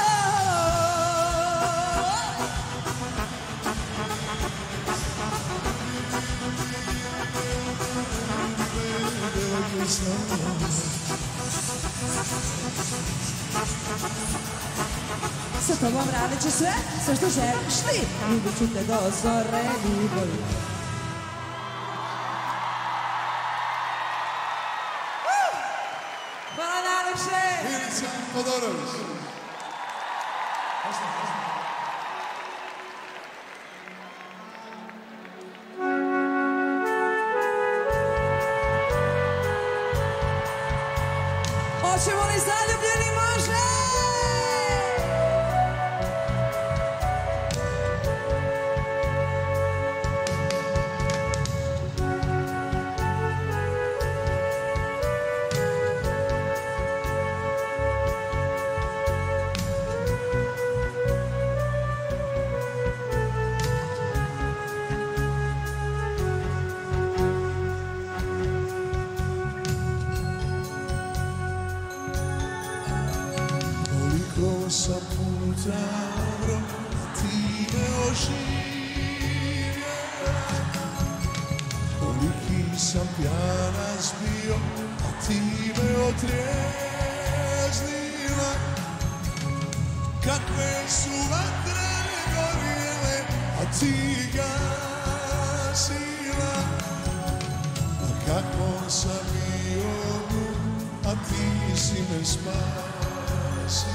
Sa tobom radit ću sve, sve što želiš ti. Ljubit ću te do zore, ljubav. Hvala najlepše! Milica Todorović. Hoćemo li zaljubljeni može? Sam puta umro, ti me oživjela. Koliki sam pjanac bio, a ti me otrijeznila. Kakve su vatre gorjele, a ti gasila. A kako sam bio dug, a ti si me spasila.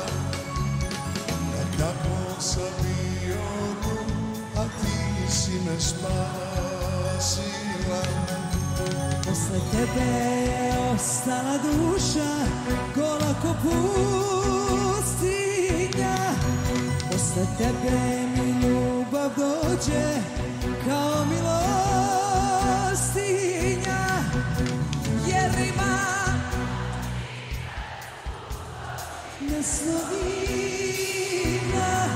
Kako sam bio dug, a ti si me spasila. Posle tebe je ostala duša, gola ko pustinja. Posle tebe mi ljubav dođe, kao milostinja. Jer ima neslovina,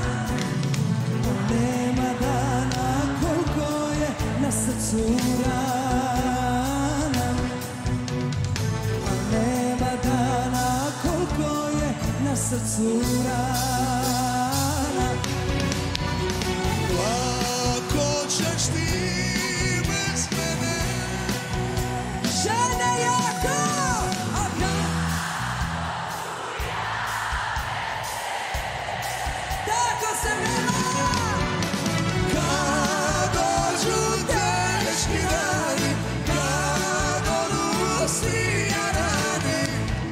nema dana koliko je na srcu rana, a nema dana koliko je na srcu rana. Lako ćeš ti bez mene, žene jako, a tako se nema. kad dođu teški dani, kad odu Rusija rani.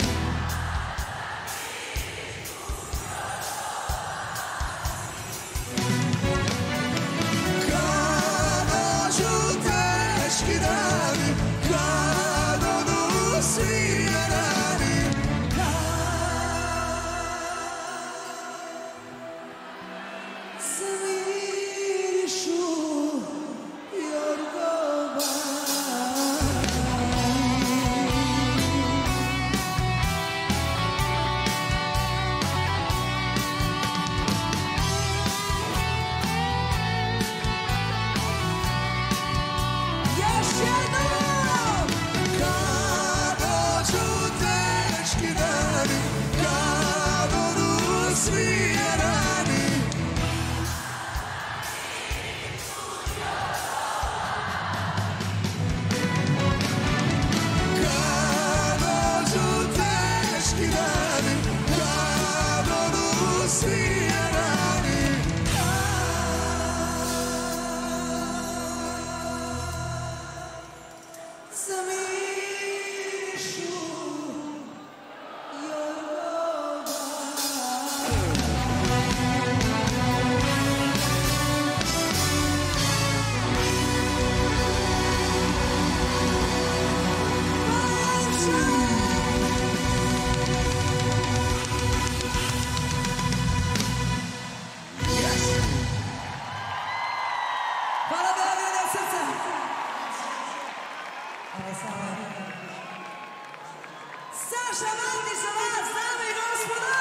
Kad dođu teški dani, kad odu Rusija rani. Zamirišu jorgova. Još jednom! Kad dođu teški dani, kad odu Rusija rani. Kad dođu teški dani, kad odu Rusija rani. Zamirišu jorgova. Hvala Beograd od srca. Saša Mati za vas, dame i gospodo!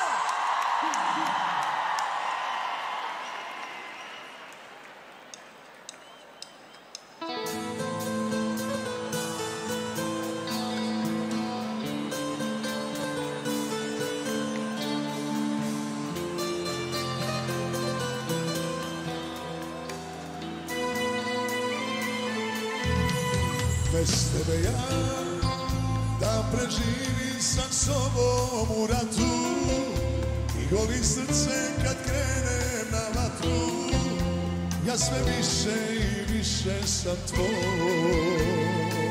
Bez tebe ja da preživim sa sobom u ratu i goli srce kad krenem na vatru. Ja sve više i više sam tvoj,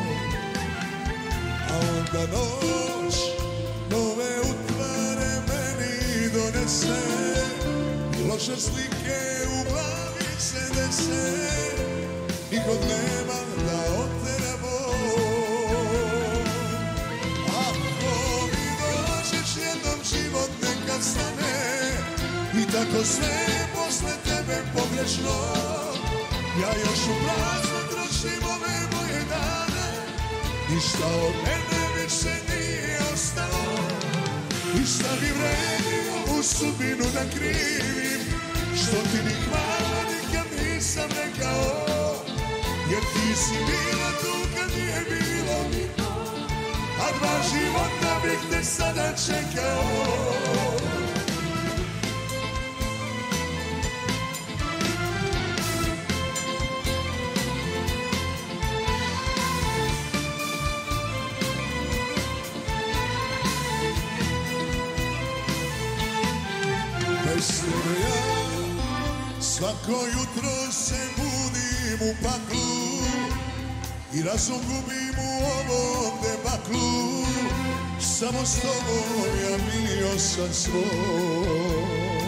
a onda noć nove utvare meni donese. loše slike u glavi se dese, nikog nema da otera bol. Ako mi dođeš jednom, život neka stane, i tako sve posle tebe pogrešno. Ja još u prazno trošim ove moje dane, ništa od mene više nije ostalo. I šta mi vredi ovu sudbinu da krivim, što ti ni hvala nikad nisam rekao, jer ti si bila tu kad nije bilo niko, a dva života bih te sada čekao. Bez tebe ja svako jutro se budim u paklu i razum gubim u ovom debaklu. Samo s tobom ja bio sam svoj,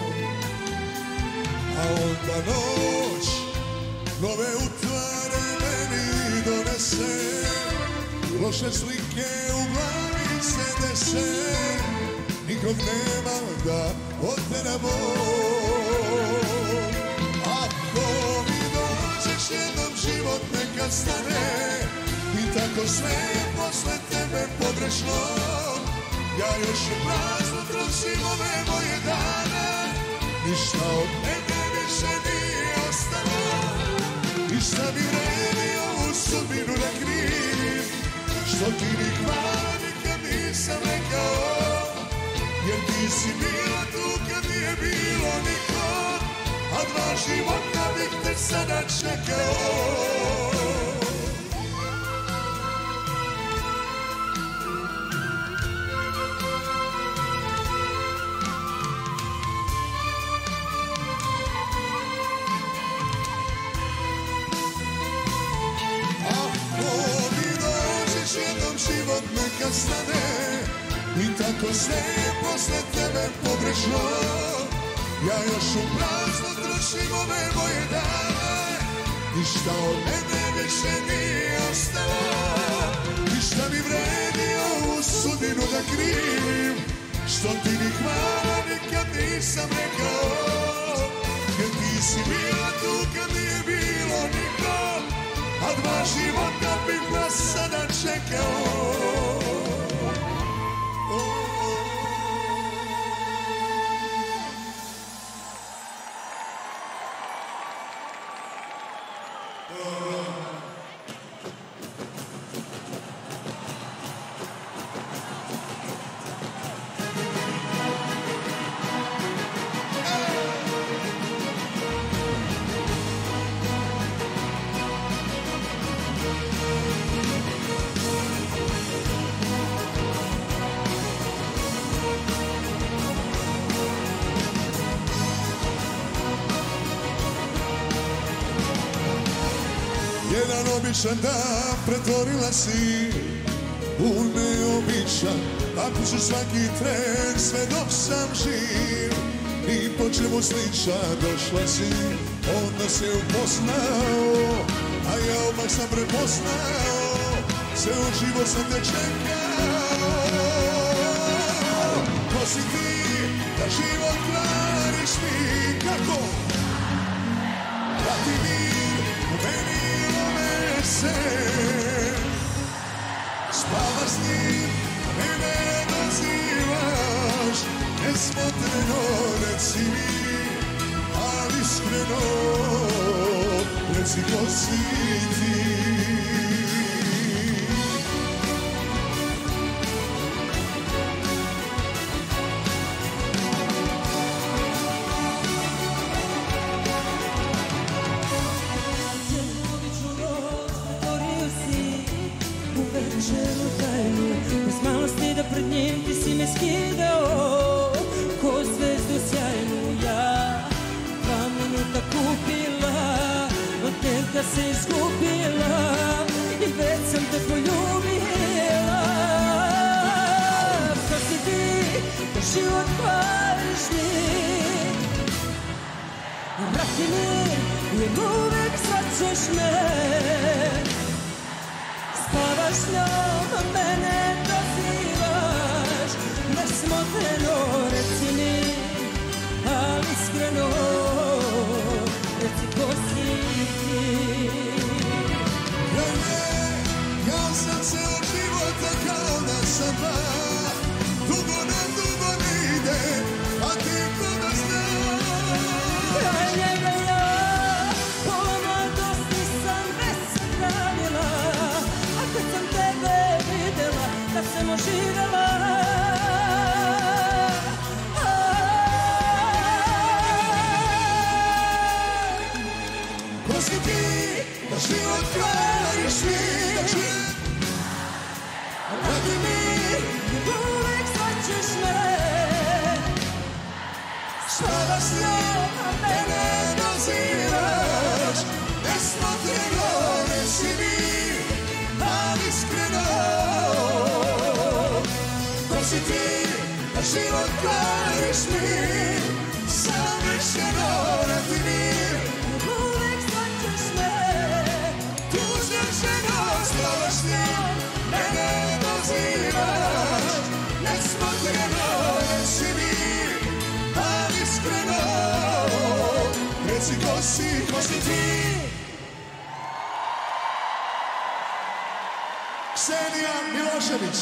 a onda noć nove utvare meni donese, loše slike u glavi se dese, nikog nema da otera bol. Ako mi dođeš jednom, život neka stane, i tako sve posle tebe pogrešno. Ja još u prazno trošim ove moje dane, ništa od mene više nije ostalo. I šta mi vredi ovu sudbinu da krivim, što ti ni hvala nikad nisam rekao, jer ti si bila tu kad nije bilo niko, a dva života bih te sada čekao. Ako mi dođeš jednom, život neka stane, i tako sve posle tebe pogrešno. Ja još u prazno trošim ove moje dane, ništa od mene više nije ostalo. I šta mi vredi ovu sudbinu da krivim, što ti ni hvala nikad nisam rekao, jer ti si bila tu kad nije bilo niko, a dva života bih nas sada čekao. Jedan običan dan pretvorila si u neobičan, ako ću svaki tren sve dok sam živ. I po čemu sličan došla si, onda se upoznao, a ja odmah sam prepoznao, ceo život sam te čekao. Ko si ti da život kvariš mi, kako? Da ti mir u meni se spavaš s njim, mene nazivaš nesmotreno, reci mi, ali iskreno, reci ko si ti. Bez malosti da pred njim ti si me skidao, ko zvezdu sjajnu ja, dva minuta kupila, od tenka se izgubila i već sam te poljubila. Ko si ti da život pališ mi, vrati mi, jer uvek svaćeš me. Spavaš s njom, mene dozivaš, nesmotreno, reci mi, ali iskreno, reci ko si ti. Ja ne, ja sam celog života kao da sam dva, dugo nam dugo ne ide, a ti koga znaš. Kraj njega ja, pola mladosti sam već se pravila, a kad sam tebe videla, da sam oživela. Ko si ti, da život kraješ mi, da živim, radi mi, Uvek svaćeš me. spavaš s njom, a mene doziraš, nesmotreno, reci mi, ali iskreno. Ko si ti, da život kraješ mi, savršeno, radi mi, Uvek svaćeš me. tužna ženo, spavaš s njom, mene doziraš, nesmotreno, reci mi, ali iskreno. Reci ko si, ko si ti. Ksenija Milošević.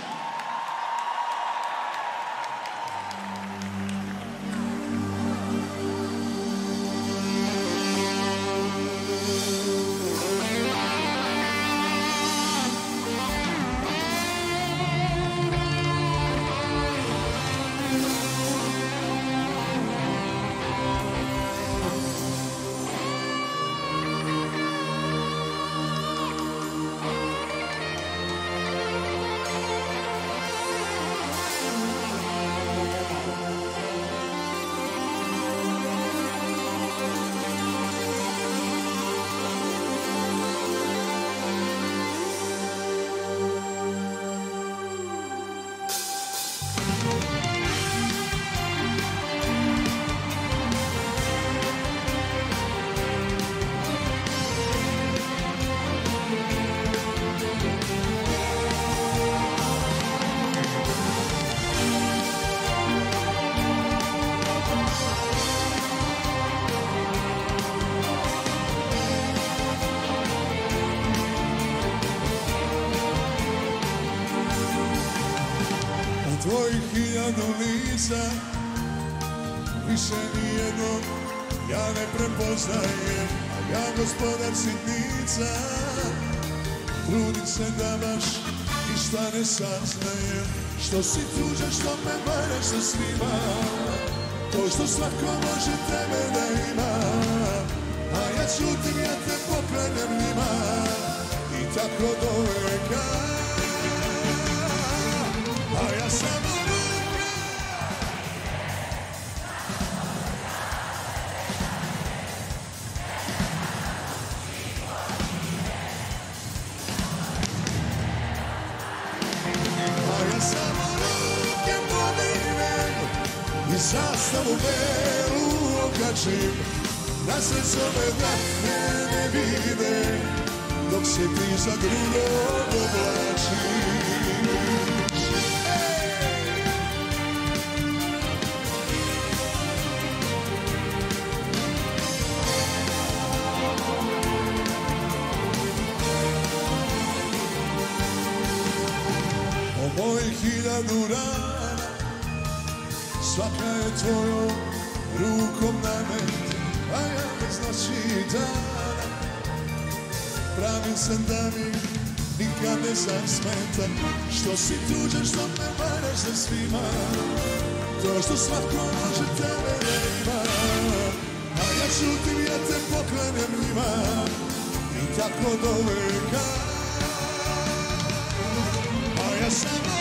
Tvojih hiljadu lica, više nijednog ja ne prepoznajem, a ja gospodar sitnica, trudim se da baš ništa ne saznajem. Što si tužan, što me vareš sa svima, to što svako može tebe da ima, a ja čutim, ja te poklanjam njima i tako do veka. A ja samo ruka, a ja samo ruke podignem i zastavu belu okačim, na srce ove dane ne vide, dok se ti za grudom oblačiš. Mojih hiljadu rana, svaka je tvojom rukom namet, a ja bez noći i dana pravim se da mi nikad ne zasmeta. Što si tuđen, što me vareš za svima, to što svako može tebe da ima, a ja čutim, ja te poklanjam njima i tako do veka. A ja samo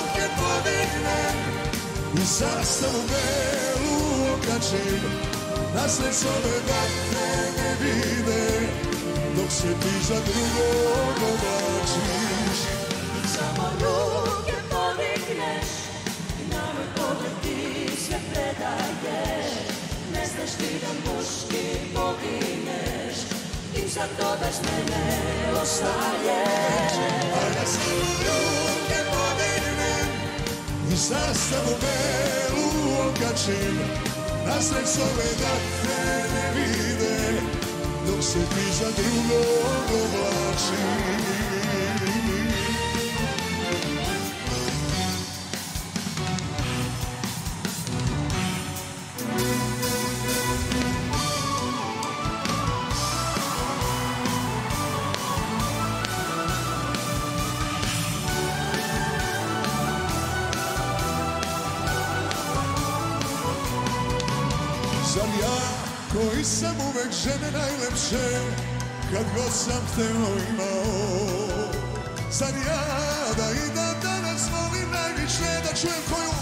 i zastavu belu okačim, na sreću ove da te ne vide, dok se ti za drugog oblačiš. Samo ruke podigneš i na moj pogled ti sve predaješ. Ne znaš ti da muški pogineš, ti za to daš mene ostaješ. A ja samo ruke podignem i zastavu belu okačim, na sreću ove da te ne vide, dok se ti za drugog oblačiš. Zar ja, koji sam uvek žene najlepše, kad god sam hteo imao? Zar ja, da i da danas volim najviše, da čujem koju?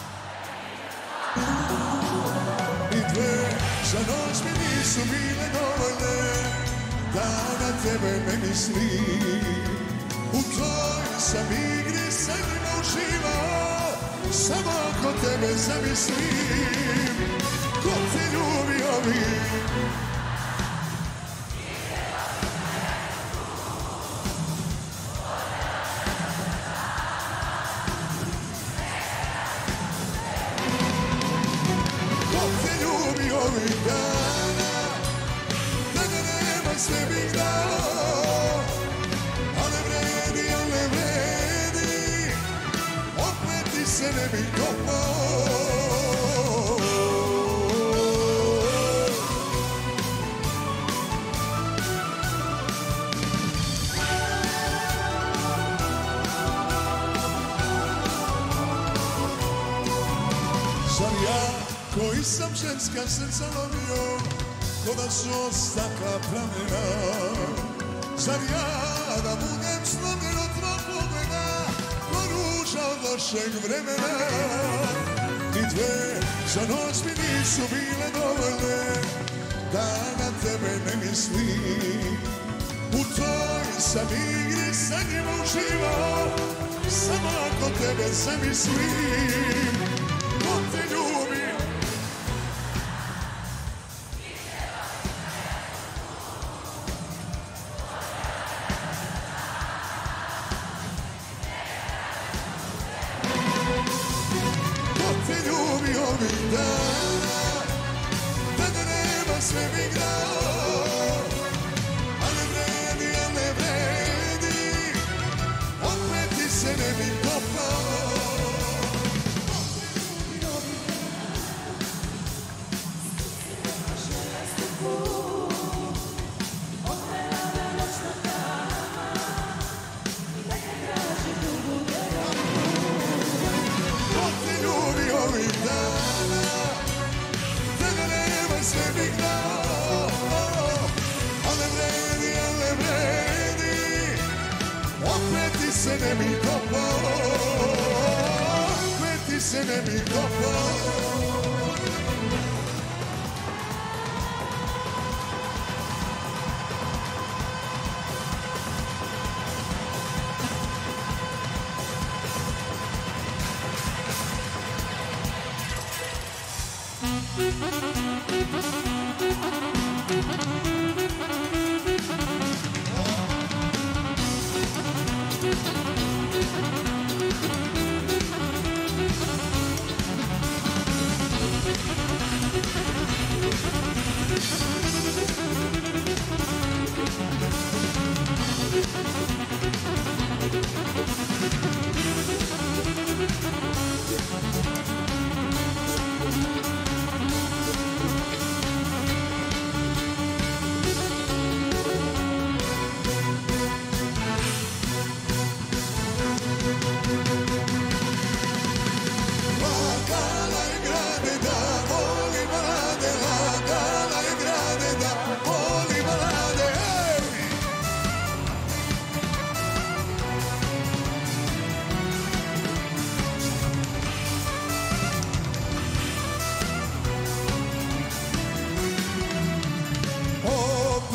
I dve, za noć mi nisu bile dovoljne, da na tebe ne mislim. U toj sam igri sa njima uživao, samo ako tebe zamislim. Ko te ljubio bi? Ko te ljubio ovih dana, da ga nema sve bih dao, a ne vredi, a ne vredi, opet ti se ne bih kopao. Koji sam ženska srca lovio, ko da su od stakla pramena. Zar ja da budem slomljen od tvog pogleda, ko ruža od lošeg vremena. I dve, za noć mi nisu bile dovoljne, da na tebe ne mislim. U toj sam igri sa njima uživao, samo ako tebe zamislim. Ko te ljubi? Ovih dana, da ga nema sve bih dao, a ne vredi, a ne vredi, opet ti se ne bih kopao. Ko te ljubi ovih dana, da ga nema sve bih dao, a ne vredi, a ne vredi, opet ti se ne bih kopao, opet ti se ne bih kopao.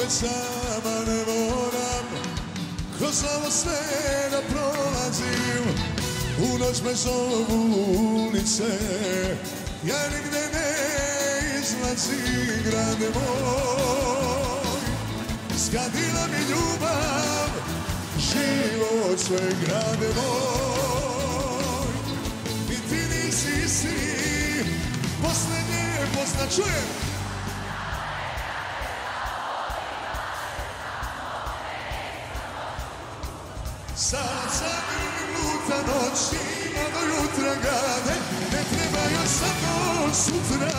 opet sama ne moram kroz ovo sve da prolazim. U noć me zovu ulice, ja nigde ne izlazim, grade moj. Zgadila mi ljubav, život sve, grade moj. Ni ti nisi si, posljednje posla čujem. Sad sam i luta noć, ima do jutra grade, ne treba još samo sutra.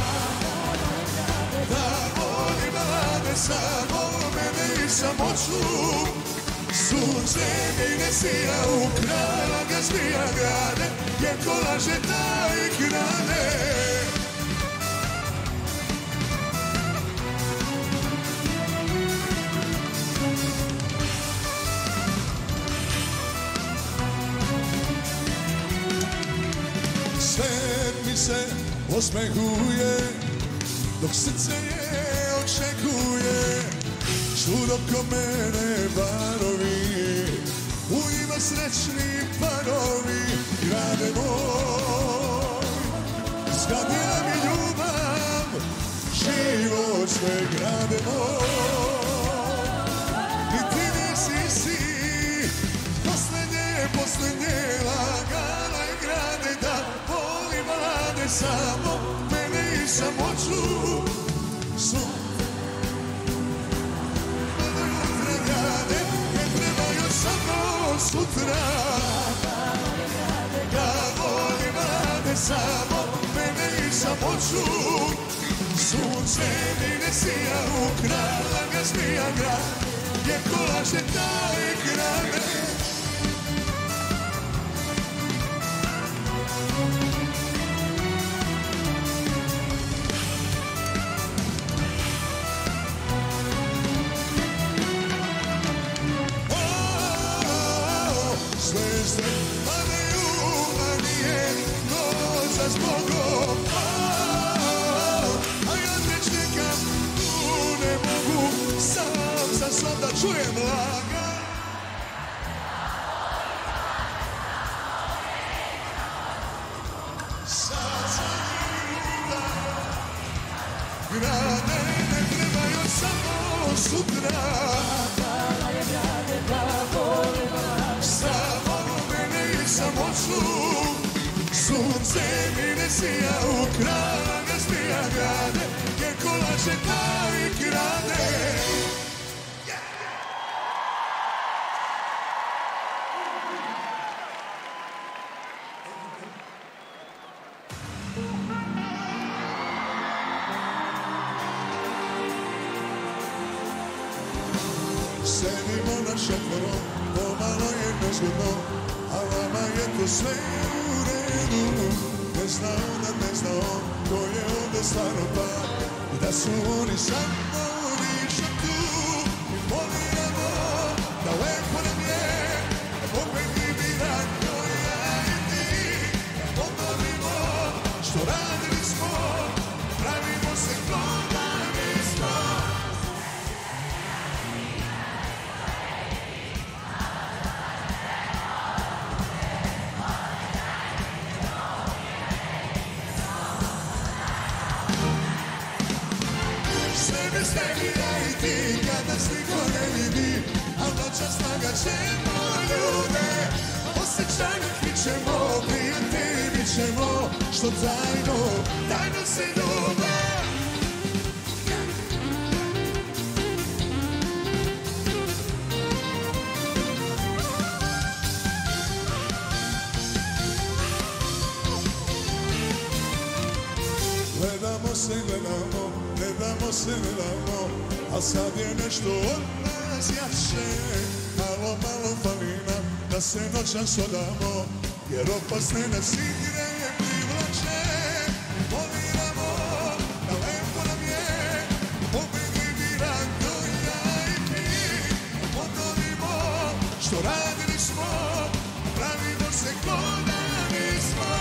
Da voli mlade samo mene i samoću, sunce mi ne sija u krala ga zmija grade, jer ko laže taj krade. Svet mi se osmehuje, dok srce je očekuje. Čudo ko mene barovi, u njima srećni parovi, grade moj. Zgadila mi ljubav, život sve, grade moj. I ti nisi si, posljednje, posljednje lagala i grade da voli mlade samo mene i samoću. Su sutra, da voli mlade samo mene i samoću. Sunce mi ne sija u krala ga zmija grad, jer ko laže taj grade. Zvezde padaju, a nije noć za zbogom. A ja te čekam, tu ne mogu sam za svom da čujem laga. Sad sam ljuda, grade ne treba još samo sutra. Samoću, sunce mi ne sija u krala ga zmija grade, jer ko laže taj krade. Sedimo na šetvoro, pomalo je nezgodno, a vama je to sve u redu. Ne znao da ne znao ko je ovdje stvarno par, da su oni samo više tu. Voliramo da lepo nam je, opet mi bi radio ja i ti. Da ponovimo što radili smo, pravimo se ko da nismo. Stegina i ti, kad nas niko ne vidi, a noćas slagat ćemo ljude. Osjećanja kričemo, prijatelji bit ćemo, što tajno, tajno se ljube. Gledamo se, gledamo, gledamo se, gledamo, a sad je nešto od nas jače. Malo, malo fali nam da se noćas odamo, jer opasne nas igre privlače. Voliramo da lepo nam je, pobegli bi rado ja i ti. Ponovimo što radili smo, pravimo se ko da nismo.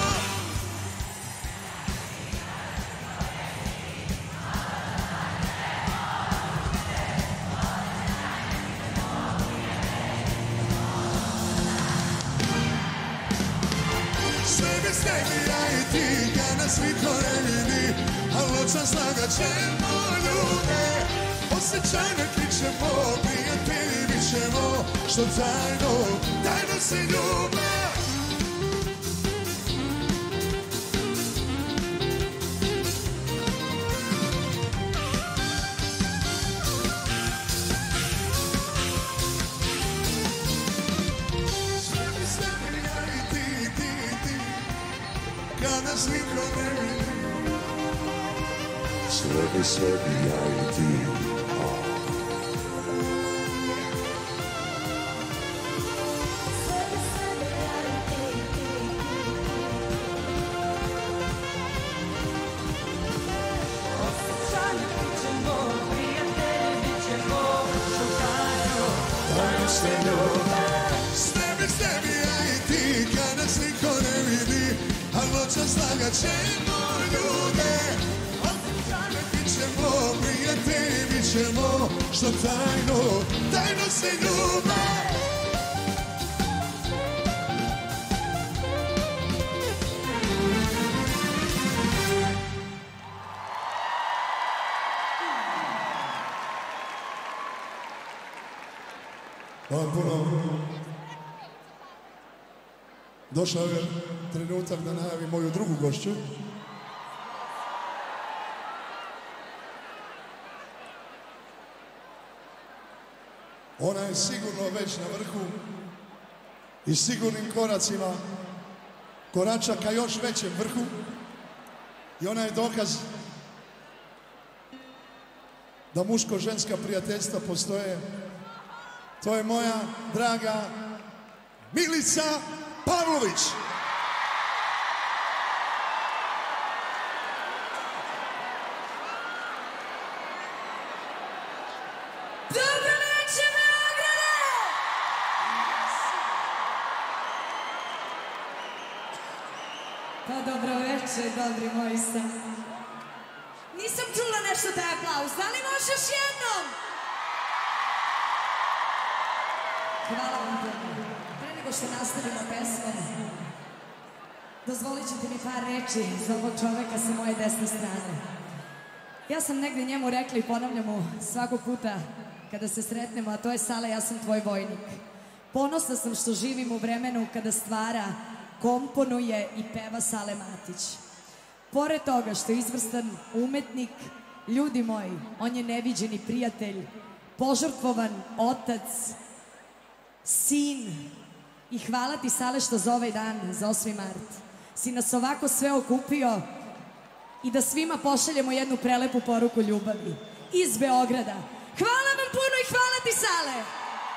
nas niko ne vidi, al noćas slagat ćemo ljude. Osjećanja kričemo, prijatelji bit ćemo, što tajno, tajno se ljube. Kada s niko ne vidi, sebi, sebi, ja i ti. Osjećanje bićemo, prijatelji bićemo, što tajno, tajno se ljube. Sebi, sebi, ja i ti, kada s niko ne vidi, a noćas slagat ćemo ljude. Osjećanje bit ćemo, prijatelji bit ćemo, što tajno, tajno se ljube. Hvala puno. Došao je trenutak da najavim moju drugu gošću. Ona je sigurno već na vrhu i sigurnim koracima korača ka još većem vrhu i ona je dokaz da muško-ženska prijateljstva postoje. To je moja draga Milica Pavlović. Dobro večer, Beograde! Pa dobro večer, dobri moji sam. Nisam čula nešto taj aplauz, da li može još jednom? Hvala vam puno. Pre nego što nastavimo pesme, dozvolit ćete mi par reči za ovog čoveka sa moje desne strane. Ja sam negde njemu rekla i ponavljam mu svakog puta kada se sretnemo, a to je Sale, ja sam tvoj vojnik. Ponosna sam što živim u vremenu kada stvara, komponuje i peva Sale Matić. Pored toga što je izvrstan umetnik, ljudi moji, on je neviđeni prijatelj, požrtvovan otac, sin. I hvala ti, Sale, što za ovaj dan, za osmi mart, si nas ovako sve okupio i da svima pošaljemo jednu prelepu poruku ljubavi iz Beograda. Hvala vam puno i hvala ti, Sale!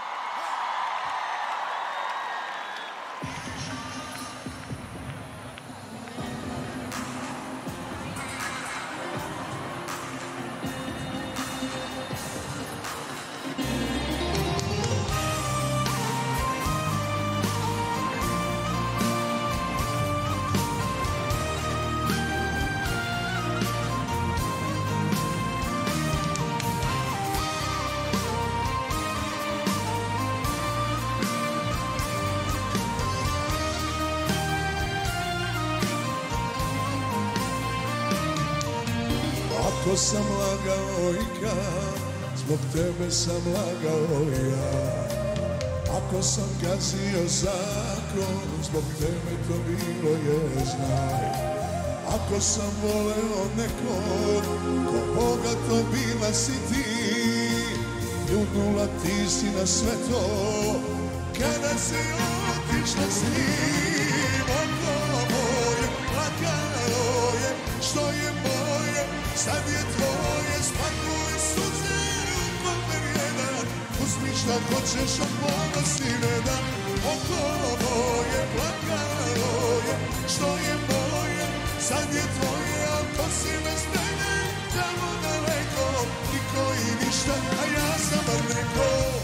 Ako sam lagao i kad, zbog tebe sam lagao ja. Ako sam gazio zakon, zbog tebe to bilo je, znaj. Ako sam voleo nekog, ko Boga to bila si ti, ljudnula ti si na sve to, kada si otišla s njim. Oko moje, lagalo je, što je moje, sad je tvoje, spakuj suze u koper jedan, uzmi šta hoćeš, a ponosi ne dam. Oko moje, plakalo je, što je moje, sad je tvoje, ako si bez mene, tamo daleko, niko i ništa, a ja sam vam neko.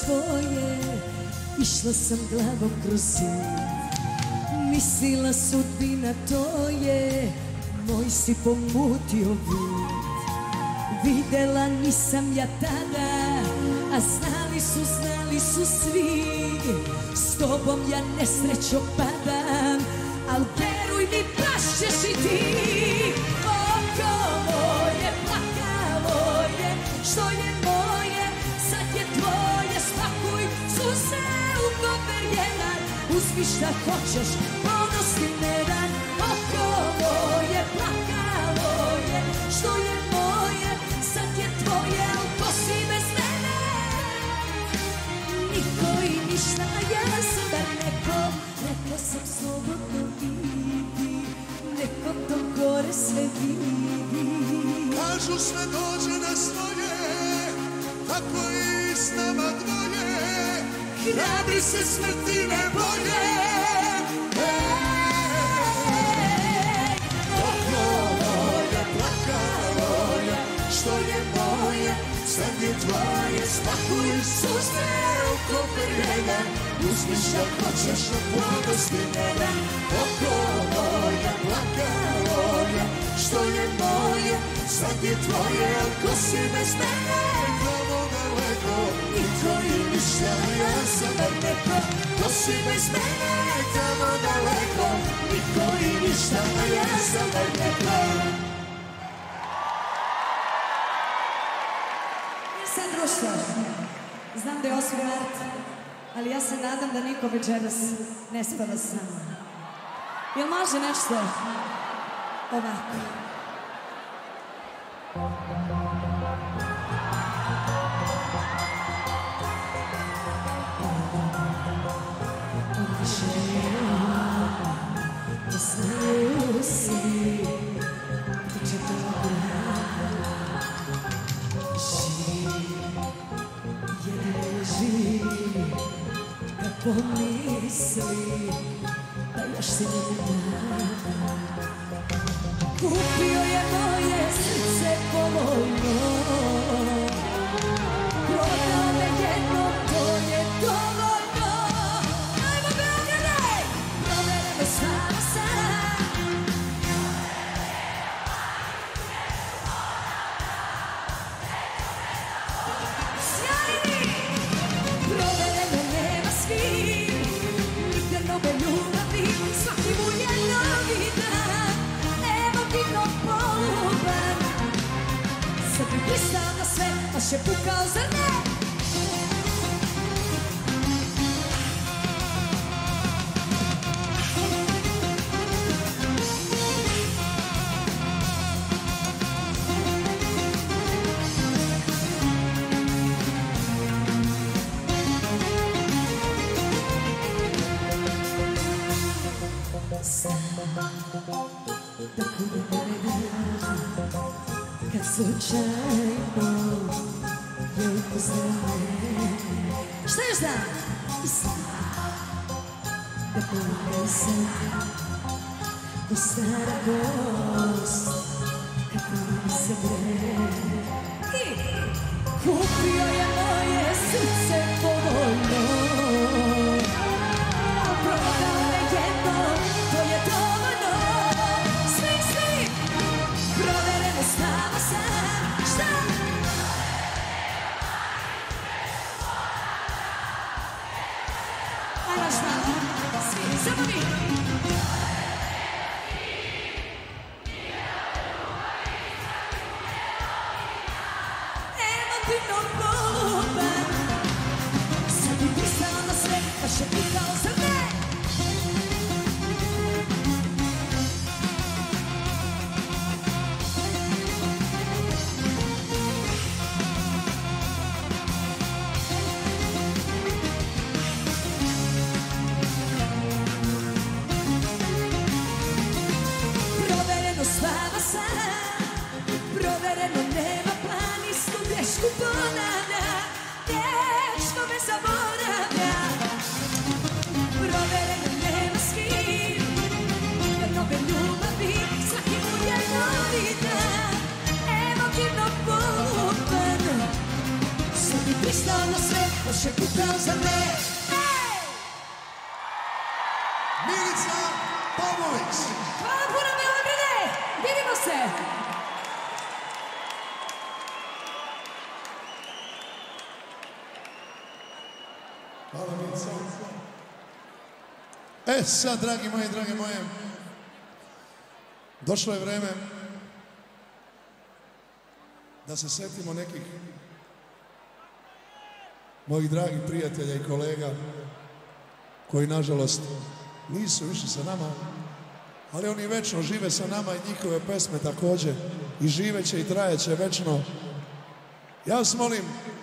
svoje, išla sam glavom kroz zid. Mislila sudbina to je, moj si pomutio vid. Videla nisam ja tada, a znali su, znali su svi. S tobom ja nesrećo padam, al veruj mi pašćeš i ti. Oko moje plakalo je, što je moje, sad je tvoje. Spakuj suze u kofer jedan, uzmi šta hoćeš, ponosti ne dan. Oko moje plakalo je, što je moje, sad je tvoje, al ko si bez mene? Niko i ništa, ja sam bar neko, rekla sam slobodno idi, neko to gore sve vidi. Kažu sve dođe na svoje, tako i s nama dvoje, hrabri se smrti ne boje. Što je moje, sad je tvoje, spakuj suze u kofer jedan, uzmi šta hoćeš, mladosti ne dam. Oko moje plakalo je, što je moje, sad je tvoje, ako si bez mene, tamo daleko, niko i ništa, ja sam bar neko. Ko si bez mene, tamo daleko, niko i ništa, ja sam bar neko. Sad društvo, znam da je osmi mart, ali ja se nadam da niko večeras ne spava s nama. Jel može nešto ovako? Da znaju si, da će to da pomisli da još se ne da. Kupio je moje srce povoljno, prodao me jedno, to je dovoljno. Ajmo Beograde, provere me sama sam. Sjajni, provere me nema svih, nigde nove ljubavi, svaki mu je novi dan, emotivno poluban. Sad bi pristao na sve, baš je pukao za ne. Tako da ne kad slučajno je upoznao me. Šta još znam? I znam da pomogao sam ko stara gost kako mi se bre. I kupio je moje srce povoljno, prodao me jedno, to je dovoljno. Svi, svi, provereno stava sam. Šta? Ajmo šta? Svi, samo mi. Emotivno poluban, sad bi pristao na sve, baš je pukao za me. Provereno spava sam, provereno nema plan, istu grešku ponavlja, dečko me zaboravlja. Provereno nema s kim, jer nove ljubavi, svaki mu je novi dan, emotivno poluban. Sad bi pristao na sve, još je kukao za me. Milica Pavlović. Hvala puno, Milobrine, vidimo se. Hvala Milica. E sad, dragi moji, drage moje, došlo je vreme da se setimo nekih mojih dragih prijatelja i kolega koji, nažalost, nisu više sa nama, ali oni večno žive sa nama i njihove pesme također i živeće i trajeće večno. Ja vas molim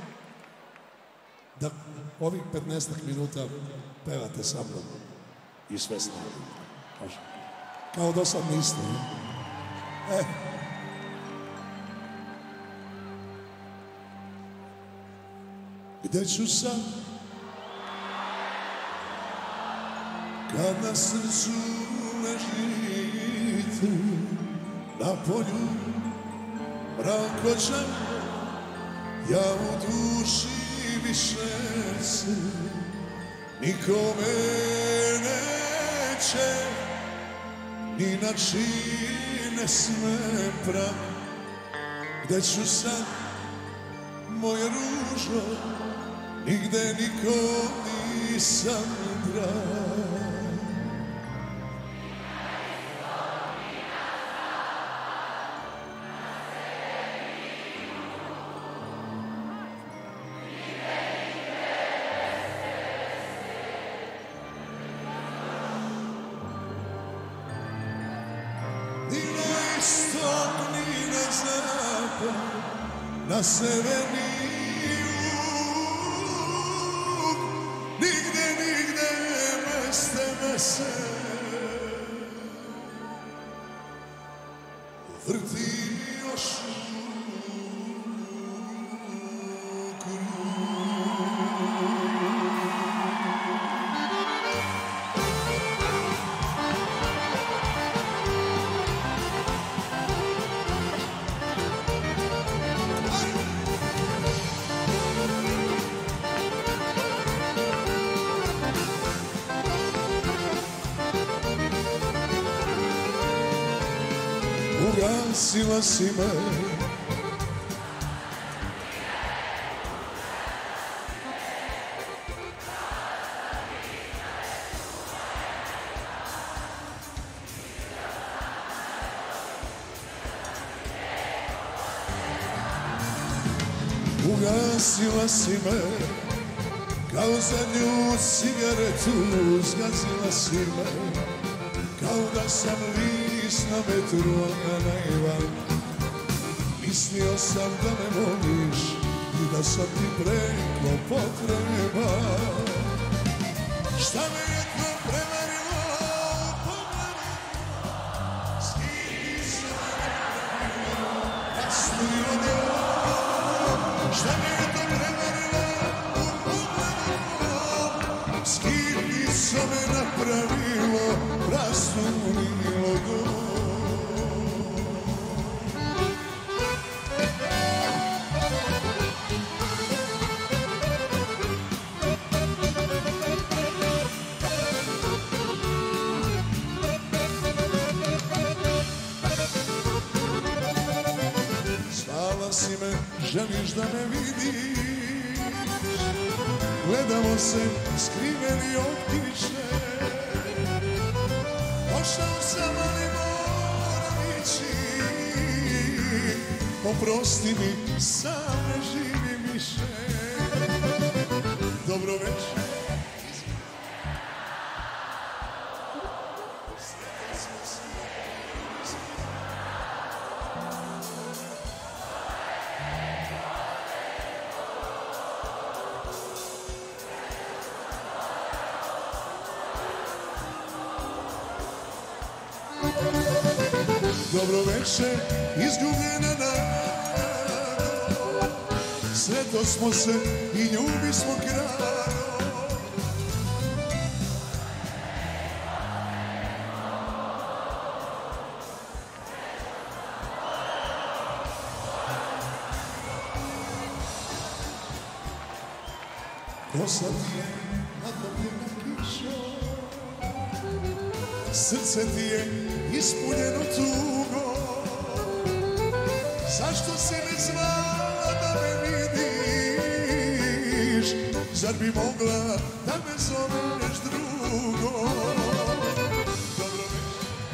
da ovih petnaestak minuta pevate sa mnom i sve snage. Kao do sad niste. E. Gde ću sad, kad na srcu ležite, na polju mrakoća, ja u duši više se nikome neće, ni na čine smem prav. Gde ću sad, moja ružo, nigde nikom nisam drag. Na sever ni jug, nigde, nigde meste mese, vrti još u krug. Ugasila si me, ugasila si me, kao zadnju cigaretu, zgazila si me, kao da sam list na vetru, a naivan. Mislio sam da me voliš i da sam ti preko potreba. Šta me je to prevarilo u pogledu, s kim se prevarilo, rasturio njom. Šta me je to prevarilo u pogledu, s kim se me napravilo, rasturio njom. Si me, želiš da me vidiš, gledamo se skriveni od kiše. Došao sam, ali moram ići, oprosti mi, sam ne živim više. Dobro večer. Dobro večer, izgubljena nada, sreto smo se i ljubi smo kraj. Kosa ti je natopljena kišom, srce ti je ispunjeno tugom. Zašto se ne zvala da me vidiš? Zar bi mogla da me zoveš drugom? Dobro večer.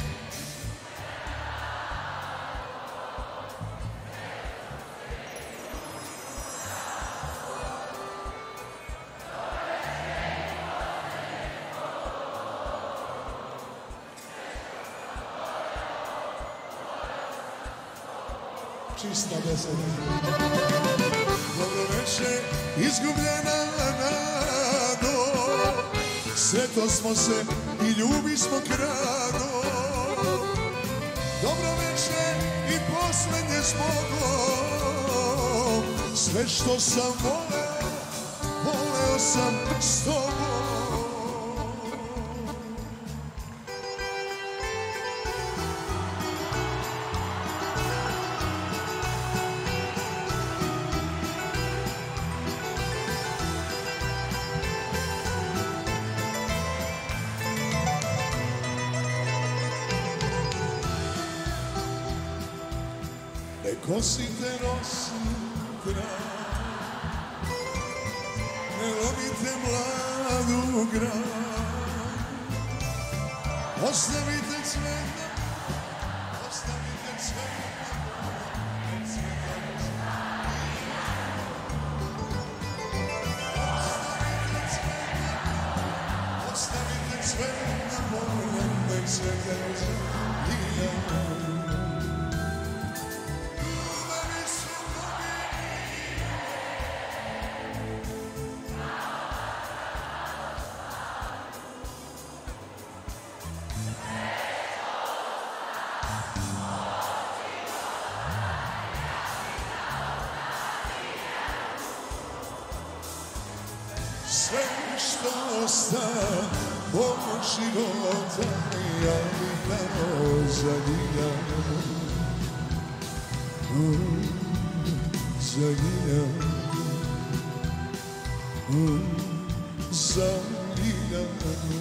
Čista beseda. Dobro večer, izgubljena nado, sretno smo se i ljubi smo krado. Dobro večer i poslednje s Bogom, sve što sam voleo, voleo sam s tobom. Ne kosite rosu traj, ne lomite mladu graj, ostavite cveta, ostavite cveta, ostavite cveta, molim, nek cveta rozvija. Sve što ostaje od života, ja mi tamo zaginjam, zaginjam, zaginjam.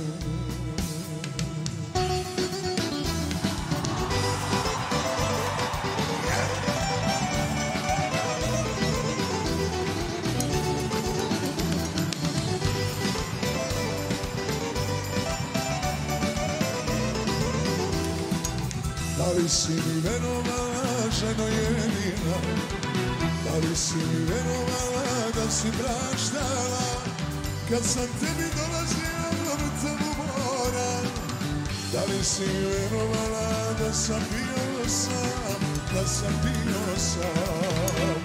Da li si mi verovala, ženo jedina? Da li si mi verovala da si praštala kad sam tebi dolazio mrtav u mora? Da li si mi verovala da sam bio sam, da sam bio sam?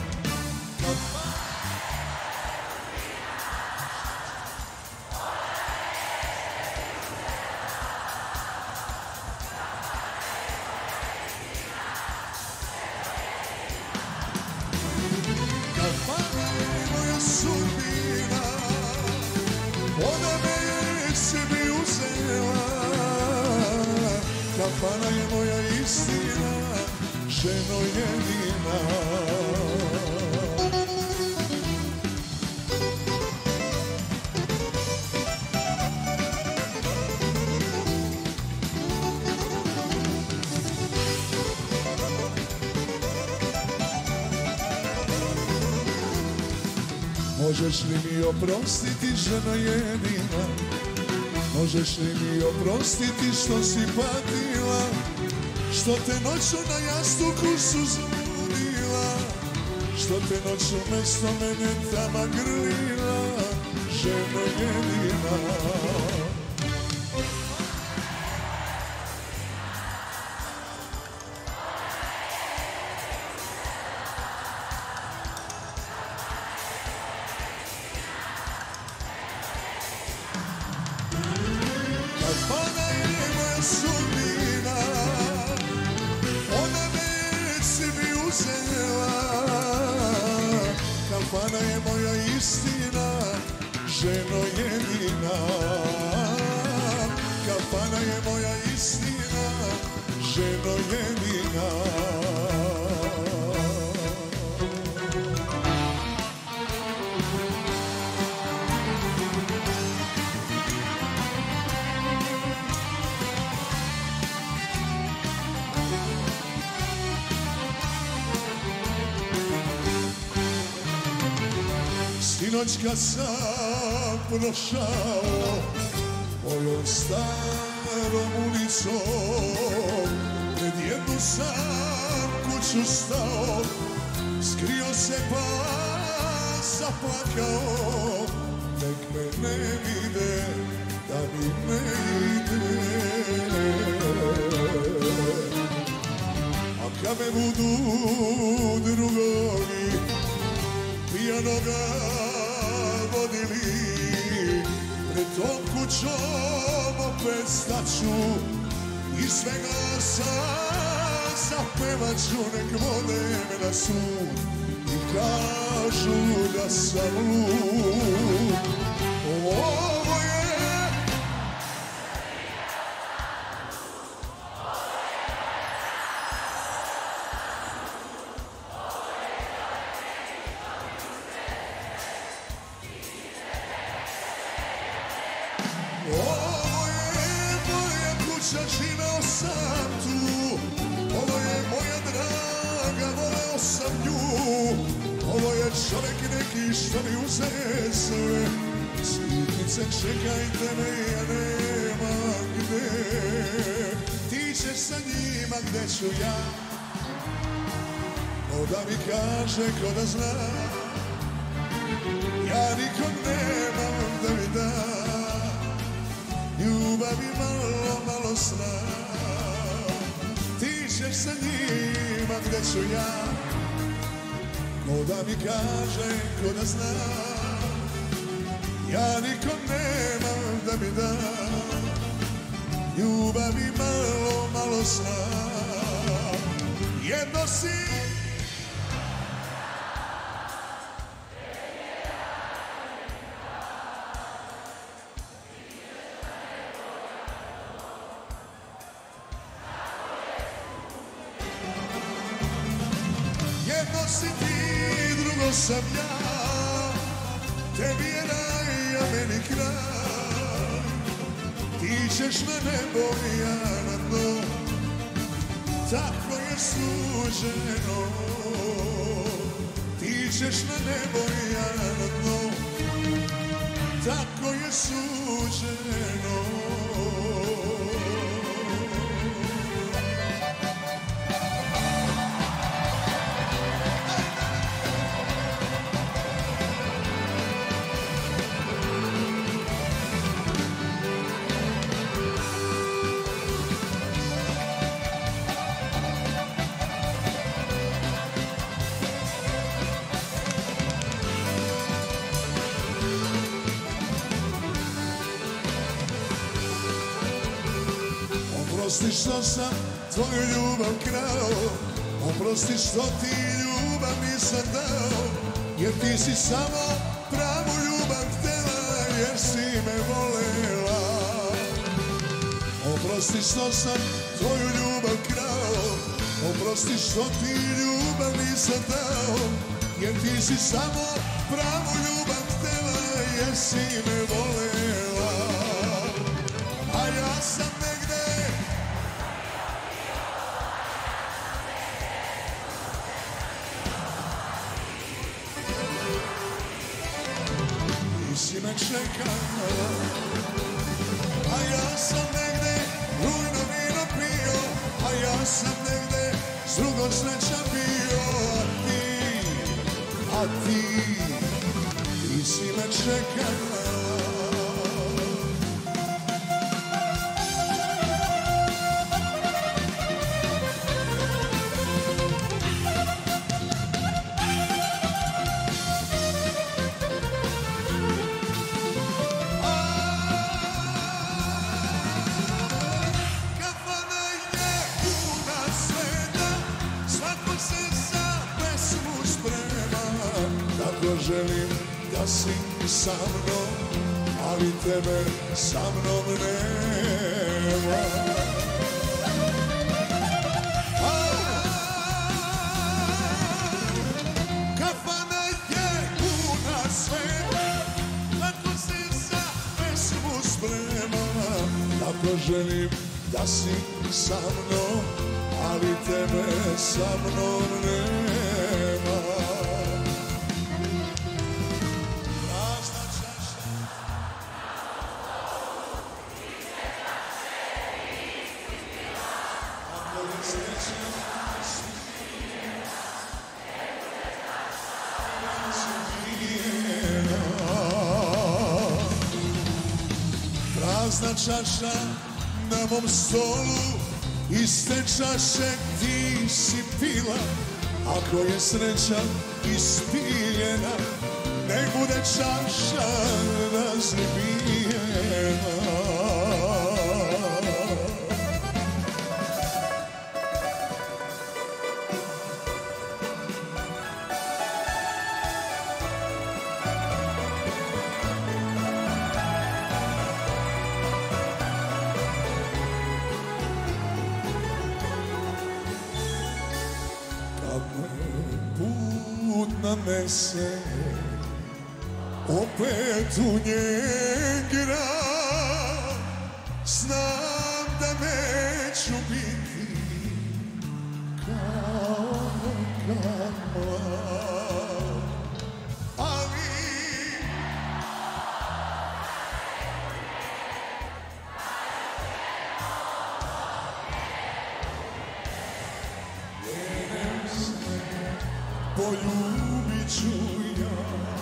Kafana je moja sudbina, ona me je sebi uzela. Kafana je moja istina, ženo jedina. Možeš li mi oprostiti, ženo jedina? Možeš li mi oprostiti što si patila, što te noću na jastuku su zbudila, što te noću mesto mene tama grlila, ženo jedina? Kafana je moja sudbina, ona me je sebi uzela. Kafana je moja istina, ženo jedina. Kafana je moja istina, ženo jedina. Sinoć kad sam prošao mojom starom ulicom, pred jednu sam kuću stao, skrio se pa zaplakao, nek me ne vide, da mi ne ide. A kad me budu drugovi pijanoga vodili, pred tom kućom opet staću i svega sam zapevat ću, nek vode me na sud i kažu da sam lud. Ovo je Ovo je moja kuća, živeo sam tu. Ovo je moja draga, voleo sam nju. Ovo je čovjek neki što mi uze sve. Skitnice, čekajte me, ja nemam gde. Ti ćeš sa njima, gde ću ja? O da mi kaže ko da zna. Ja nikom nemam da mi da. Ljubavi malo, malo sna. Ti ćeš sa njima, gde ću ja? Ko da mi kaže, ko da zna. Ja nikom nemam da mi da. Ljubavi malo, malo sna. Jedno si Jedno si ti, drugo sam ja. Tebi je raj, a meni kraj. Ti ćeš na nebo, ja na dno. Tako je suđeno. Ti ćeš na nebo, ja na dno. Tako je suđeno. Oprosti što sam tvoju ljubav krao, oprosti što ti ljubav nisam dao, jer ti si samo pravu ljubav htjela, jer si me volela. Oprosti što sam tvoju ljubav krao, oprosti što ti ljubav nisam dao, jer ti si samo pravu ljubav htjela, jer si me volela. A ja sam negde si me čekala, a ja sam negde rujno vino pio, a ja sam negde s drugom srećan bio, a ti, a ti, ti si me čekala. Želim da si sa mnom, ali tebe sa mnom nema. Kafana je puna sveta, tako se za pesmu sprema. Tako želim da si sa mnom, ali tebe sa mnom nema. Prazna čaša na mom stolu, iste čaše ti si pila. Ako je sreća ispijena, nek bude čaša razbijena. Nanese opet u njen grad, znam da neću biti kao nekad mlad, ali jedem se poljubit ću ja,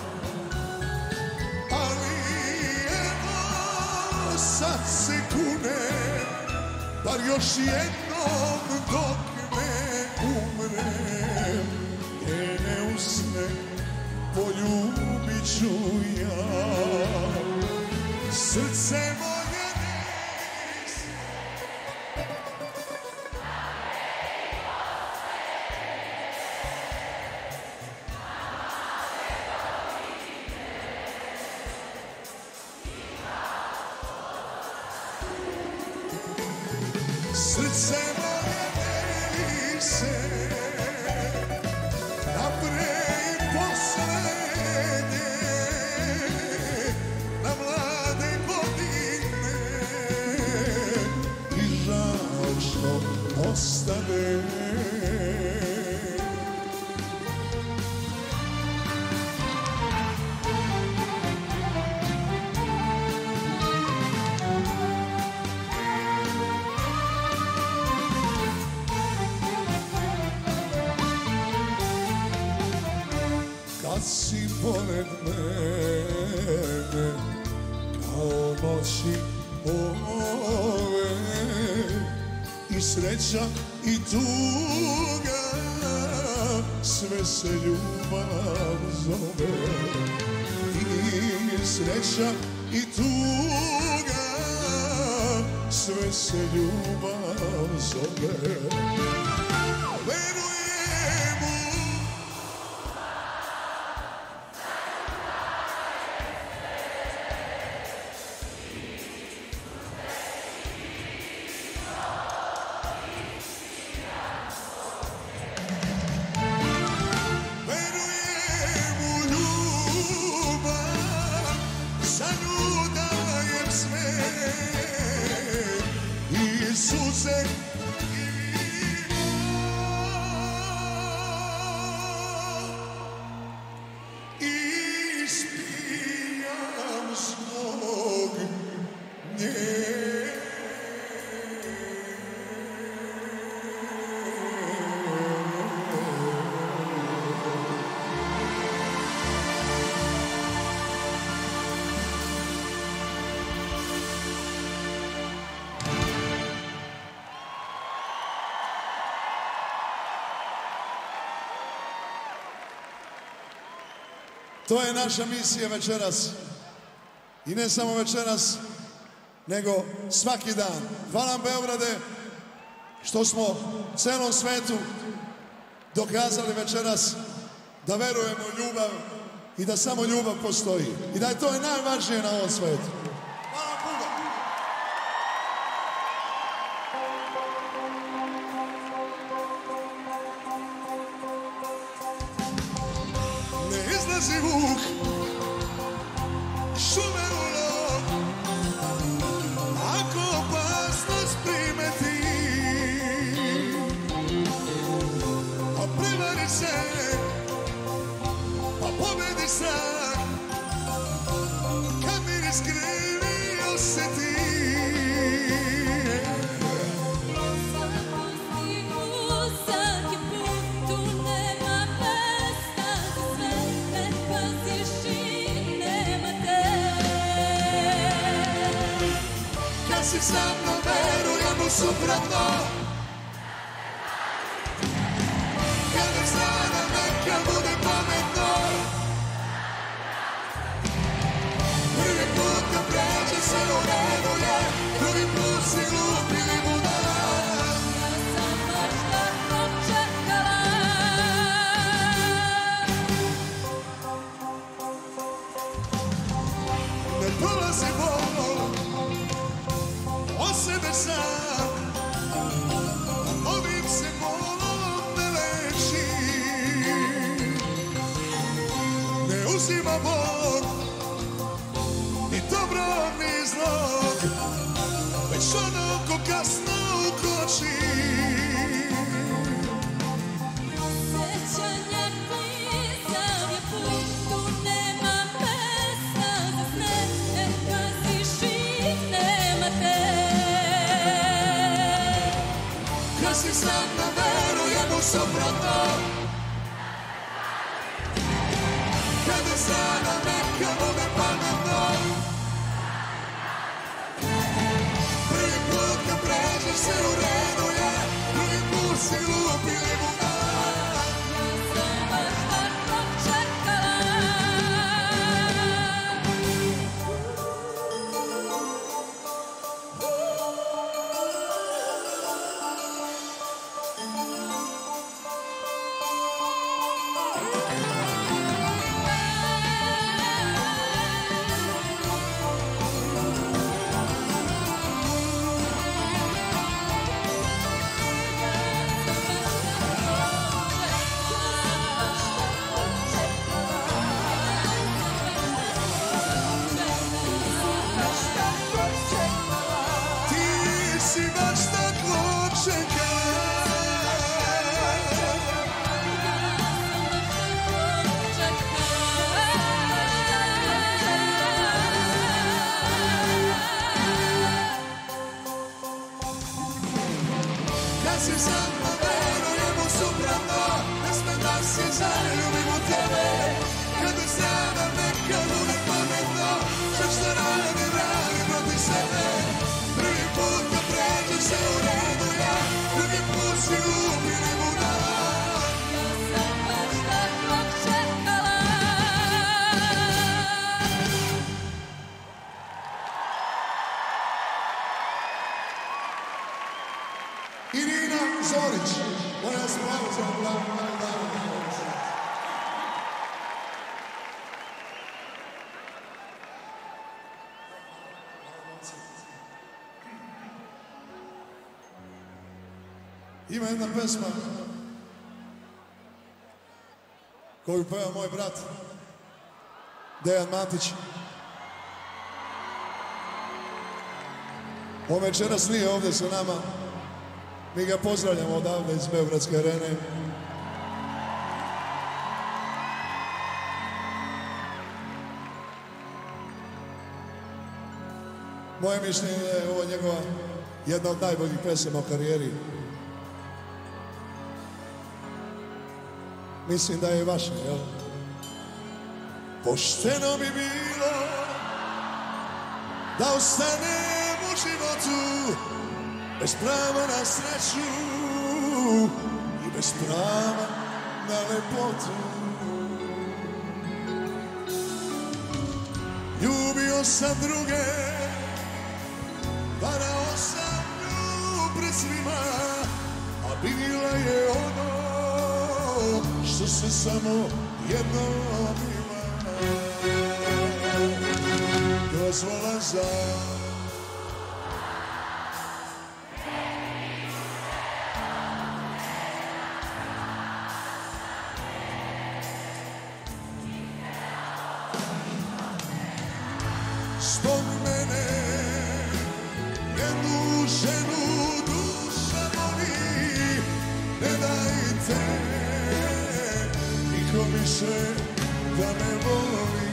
ali evo sad se kunem, bar još jednom dok ne umrem, njene usne poljubit ću ja, srce moje nis. Srce moje deli se na pre i poslednje, na mlade godine i žal što ostane. Kad si pored mene, kao noći ove, i sreća i tuga, sve se ljubav zove. I sreća i tuga, sve se ljubav zove. Verujem u suze i vino, ispijam zbog nje. To je naša misija večeras. I ne samo večeras, nego svaki dan. Hvala vam, Beograde, što smo celom svetu dokazali večeras da verujemo u ljubav i da samo ljubav postoji. I da je to najvažnije na ovom svetu. Hvala vam puno. Izlazi vuk, šume u lov, ako opasnost primeti, a prevari se, pa pobedi strah, kad miris krivi osjeti. si sa mnom, verujem u suprotno. Kada strana neka bude pametno, prvi put kad pređe se u redu je, drugi put si glup ili budala. Ja sam baš tako čekala. Ne prolazi bol od sebe sam, a ovim se bolom ne leči. Ne uzima Bog ni dobro ni zlog, već ono ko kasno ukoči. Sećanja klizav je put, tu nema mesta za sve, jer kaziš i nema te. Kad si sa mnom, verujem u suprotno. Kada strana neka bude pametno, prvi put kad pređeš se u redu je, drugi put si glup ili budala. Ja sam baš tako čekala. Ti si baš tako čekala. Kad si sa mnom, verujem u suprotno, ne smem da se zaljubim u tebe. Kada strana neka bude pametno, sve što radim, radim protiv sebe. Prvi put kad pređe se u redu ja, drugi put si glup ili budala. Ja sam baš tako čekala. Irina Zorić, moja splavca u glavnom danu. Ima jedna pesma koju peva moj brat Dejan Matić. On večeras nije ovdje sa nama. Mi ga pozdravljamo odavde iz Beogradske arene. Moje mišljenje je ovo njegova jedna od najboljih pesama u karijeri. Mislim da je i vaša, jel? Pošteno bi bilo da ostanem u životu bez prava na sreću i bez prava na lepotu. Ljubio sam druge, varao sam nju pred svima, a bila je ono što se samo jednom ima. Dozvola za zbog mene jednu ženu duša voli, ne dajte niko više da me voli.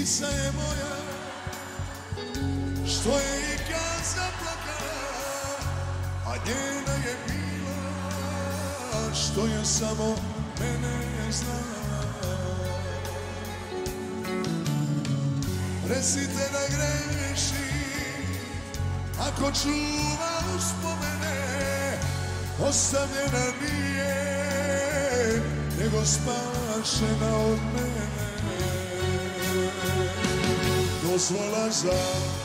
Krivica je moja što je i kad zaplakala, a njena je bila što je samo mene znala. Recite da greši ako čuva uspomene, ostavljena nije nego spašena od mene. Dozvola za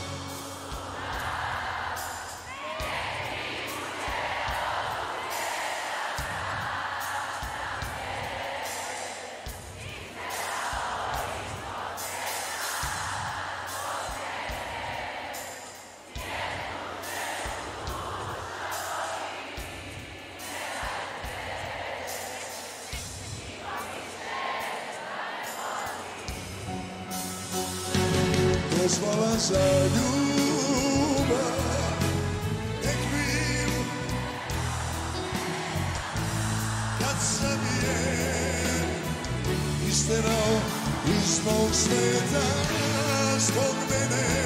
dozvola za ljubav, nek vidim kad sam je isterao iz mog sveta zbog mene.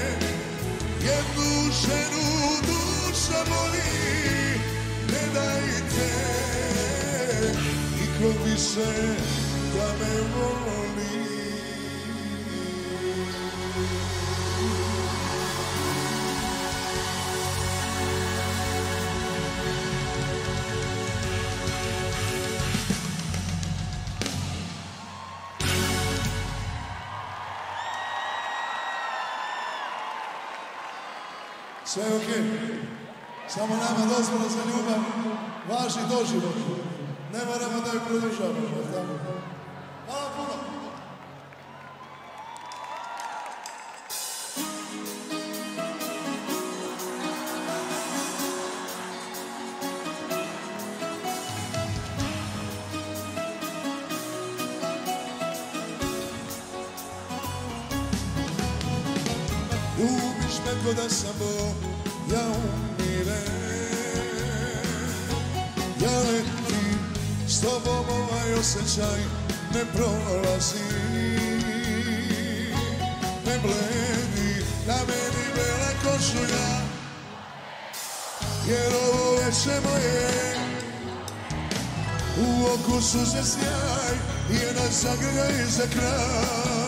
Jednu ženu duša boli, ne dajte nikom više da me voli. Sve je okej, samo nama dozvola za ljubav važi doživot. Ne moramo da ju produžavamo. Hvala puno. Ljubiš me ko da sam Bog, ja umirem. Ja letim s tobom, ovaj osjećaj ne prolazi. Ne bledi na meni bela košulja, jer ovo veče moje u oku suze sjaj i jedna zagrljaj za kraj.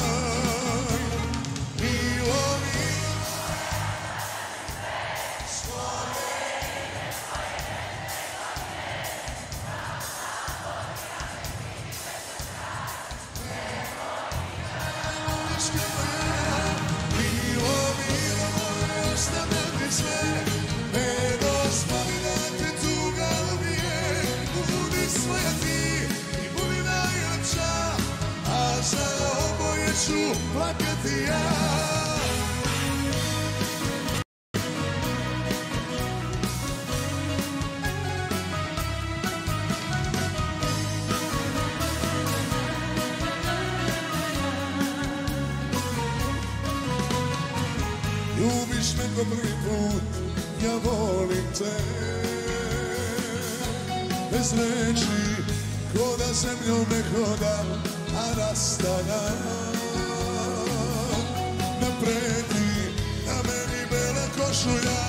Plakati ja. Ljubiš me ko prvi put, ja volim te. Bez reči, ko da zemljom ne hodam, a rastavam. Napredi na meni bela košulja,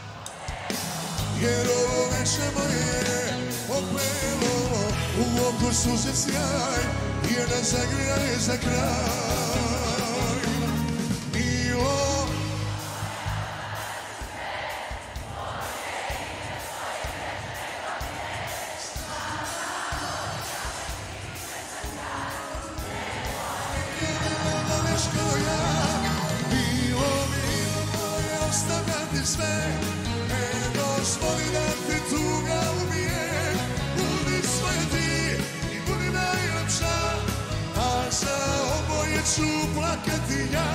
jer ovo veče moje opelo u oku suze sjaj i jedna zagrijaj za kraj. Milo ostavljati sve, ne dozvoli da ti tuga ubije. Budi svoja ti i budi najljepša, a za oboje ću plakati ja.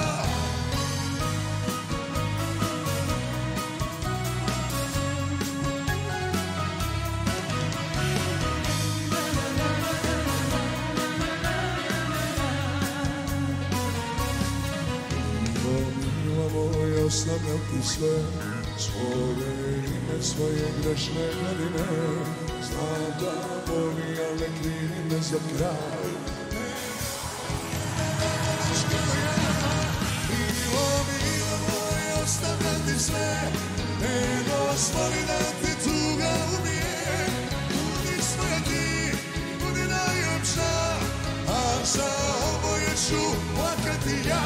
Ostavljam ti sve, svoje ime, svoje grešne godine. Znam da boli, ali ne krivim me za kraj. sve, ne dozvoli da ti tuga ubije. Budi svoja ti, budi najljepša, a za oboje ću plakati ja.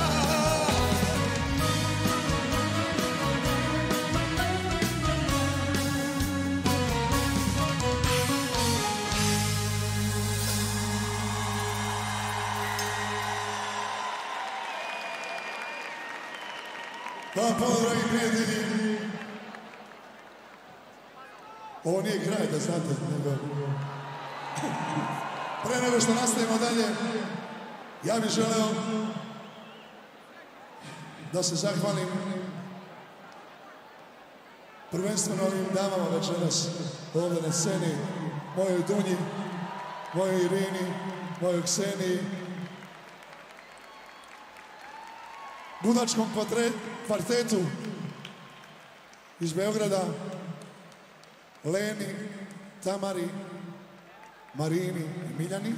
Pa, pa, dragi prijatelji, ovo nije kraj, da znate, nego... Pre nego što nastavimo dalje, ja bih želeo da se zahvalim prvenstveno ovim damama večeras ovdje na sceni, mojoj Dunji, mojoj Irini, mojoj Kseniji, budačkom kvartetu iz Beograda, Leni, Tamari, Marini i Miljani.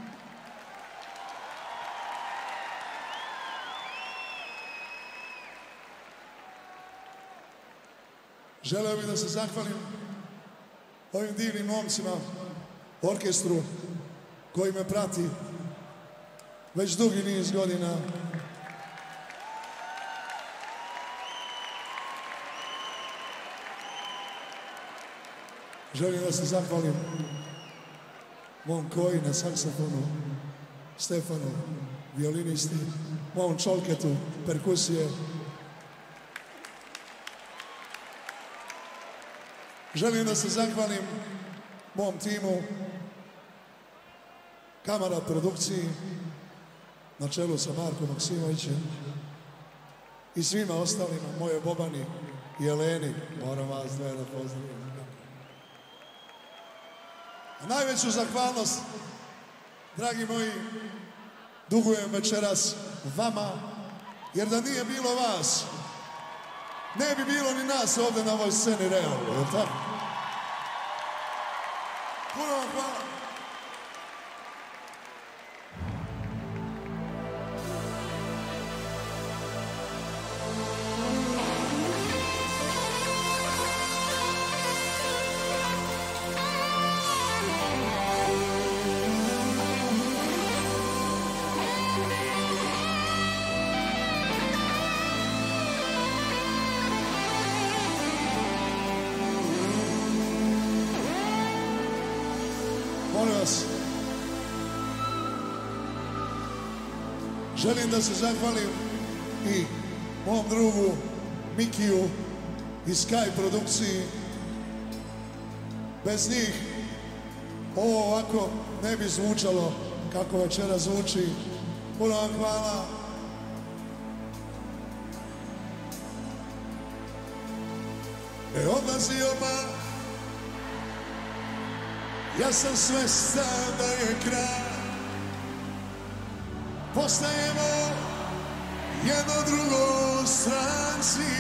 Želeo bih da se zahvalim ovim divnim momcima, orkestru koji me prati već dugi niz godina. Želim da se zahvalim mom Koji na saksofonu, Stefanu, violinisti, mom Čolketu, perkusije. Želim da se zahvalim mom timu, Kamara produkciji, na čelu sa Markom Maksimovićem i svima ostalima, moje Bobani i Eleni, moram vas dvoje da pozdravim. A najveću zahvalnost, dragi moji, dugujem večeras vama, jer da nije bilo vas, ne bi bilo ni nas ovdje na ovoj sceni realno, je li tako? Puno vam hvala. Želim da se zahvalim i mom drugu Mikiju i Sky produkciji. Bez njih ovo ovako ne bi zvučalo kako večera zvuči. Puno vam hvala. Ne odlazi oma, ja sam svestan da je kraj. Postajemo jedno drugo stranci.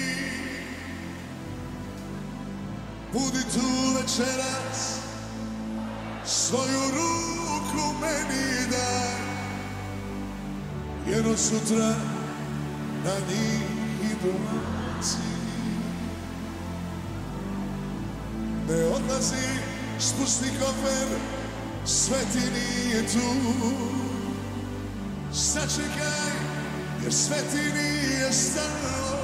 Budi tu večeras, svoju ruku meni daj, jer od sutra na njih idu maci. Ne odlazi, spusti kofer, sve ti nije tu. Sačekaj, jer sve ti nije stalo.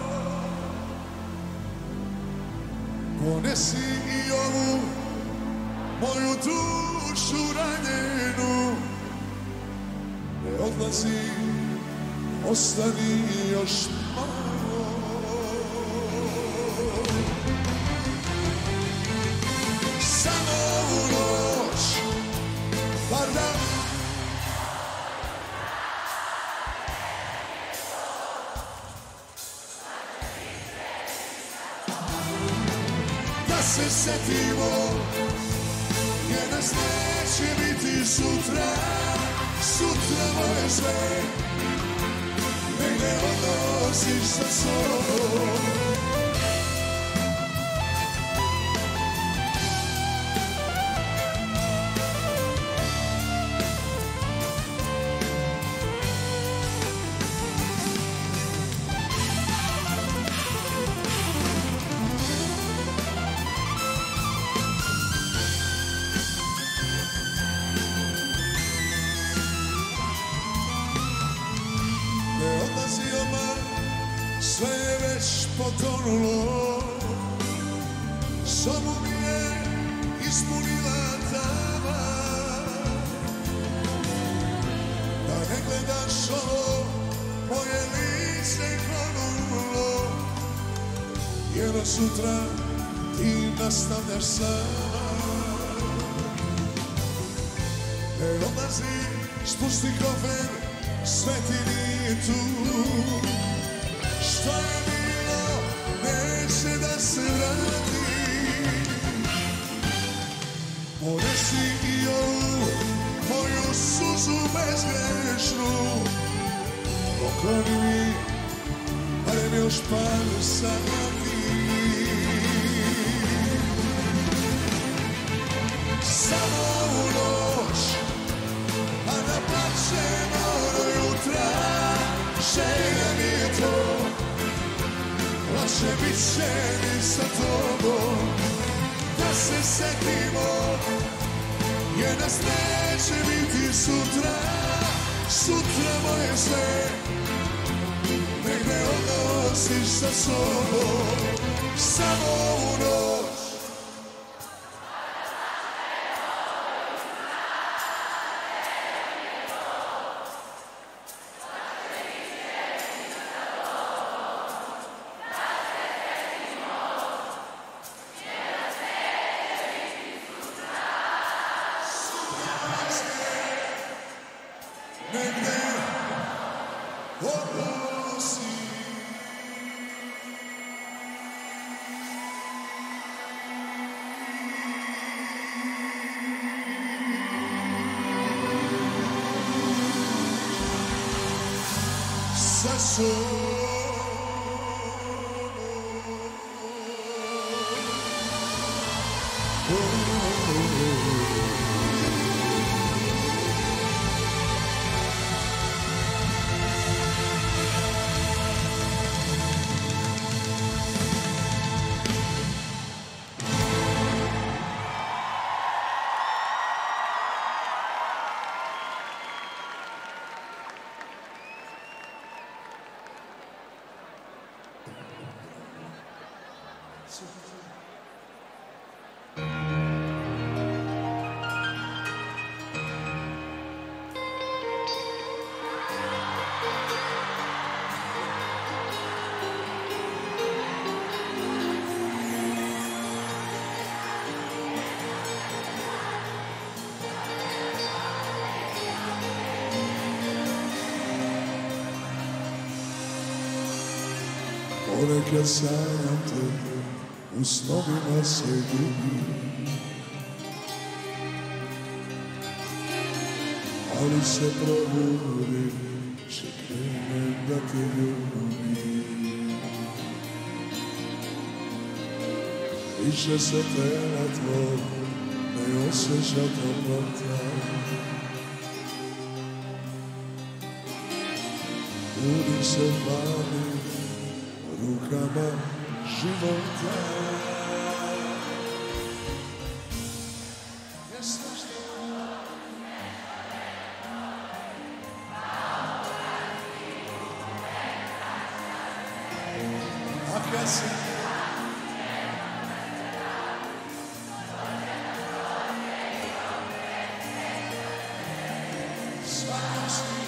Ponesi i ovu moju dušu ranjenu. Ne odlazi, ostani još malo. Samo ovu noć, bar da se setimo, jer nas neće biti sutra, sutra moje sve, negde odnosiš sa sobom. potonulo, sobu mi je ispunila tama. Da ne gledaš ovo moje lice klonulo, jer od sutra ti nastavljaš sama. Ne odlazi, spusti kofer, sve ti nije tu. Što je bilo, neće da se vrati. Ponesi i ovu moju suzu bezgrešnu. Pokloni mi, barem još par sati. Samo ovu noć, a da plaćemo do jutra. Želja mi je to, lakše bit će mi sa tobom. Da se setimo, jer nas neće biti sutra. Sutra moje sve, nek me odnosiš sa sobom. Samo ovu noć. Ponekad sanjam te, u snovima se gubim, ali se probudim, že krenem da te ljubim. Više se tela tvoj ne osjeća toplota, budim se bavim rukama života. A kad se svako si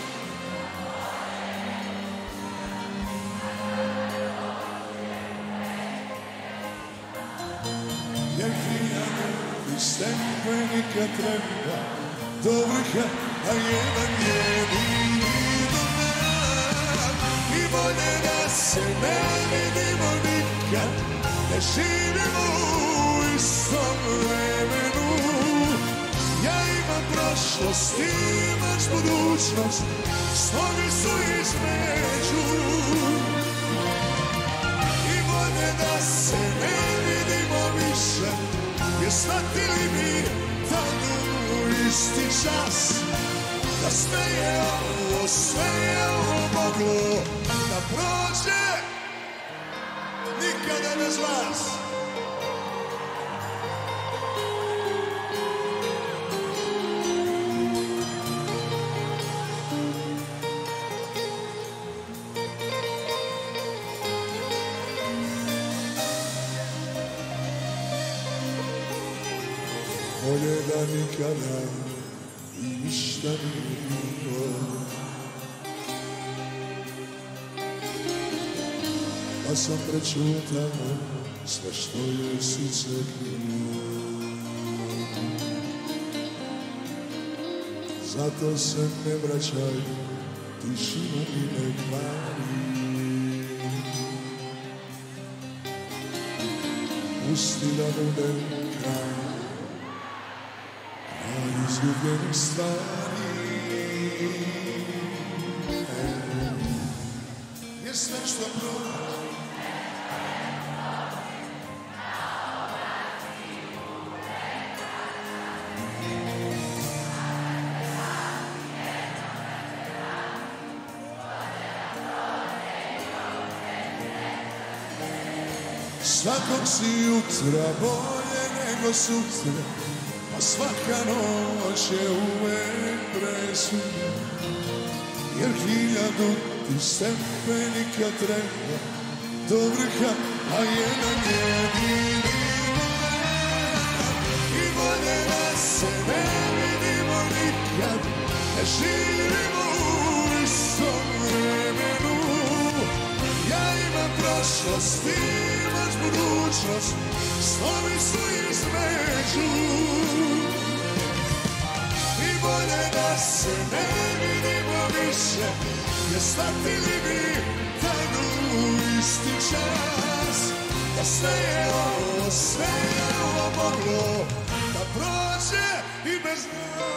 stepenika treba do vrha, a jedan jedini do nas. I bolje da se ne vidimo nikad, ne živimo u istom vremenu. Ja imam prošlost, imaš budućnost, snovi su između. I bolje da se ne vidimo više, jer shvatili mi tada isti čas, da sve je ovo, sve je ovo moglo da prođe, nikada bez vas. bolje da nikada i ništa nije bilo. Pa sam prečutao sve što je srce krilo. Zato se ne vraćaj, tišinu mi ne kvari. Pusti da budem kraj, kraj izgubljenih stvari. Je sve što prolazi. Svakog si jutra bolje nego sutra, a svaka noć je uvek presudna. Jer hiljadu ti stepenika treba do vrha, a jedan jedini i bolje da se ne vidimo nikad, ne živimo u istom vremenu. Ja imam prošlost, imaš budućnost, snovi su između. I bolje da se ne vidimo više, jer shvatili bi tajnu isti čas. Da sve je ovo, sve je ovo moglo da prođe i bez nas.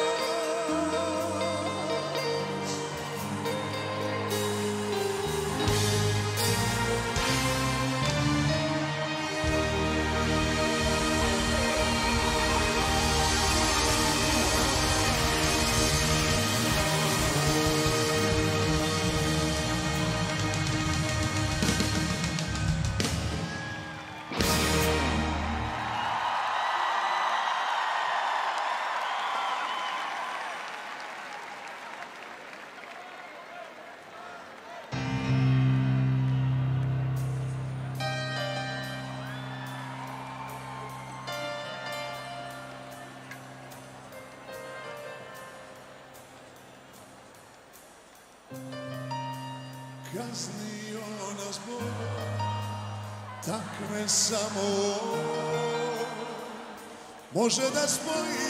Kaznio nas Bog, takve samo može da spoji.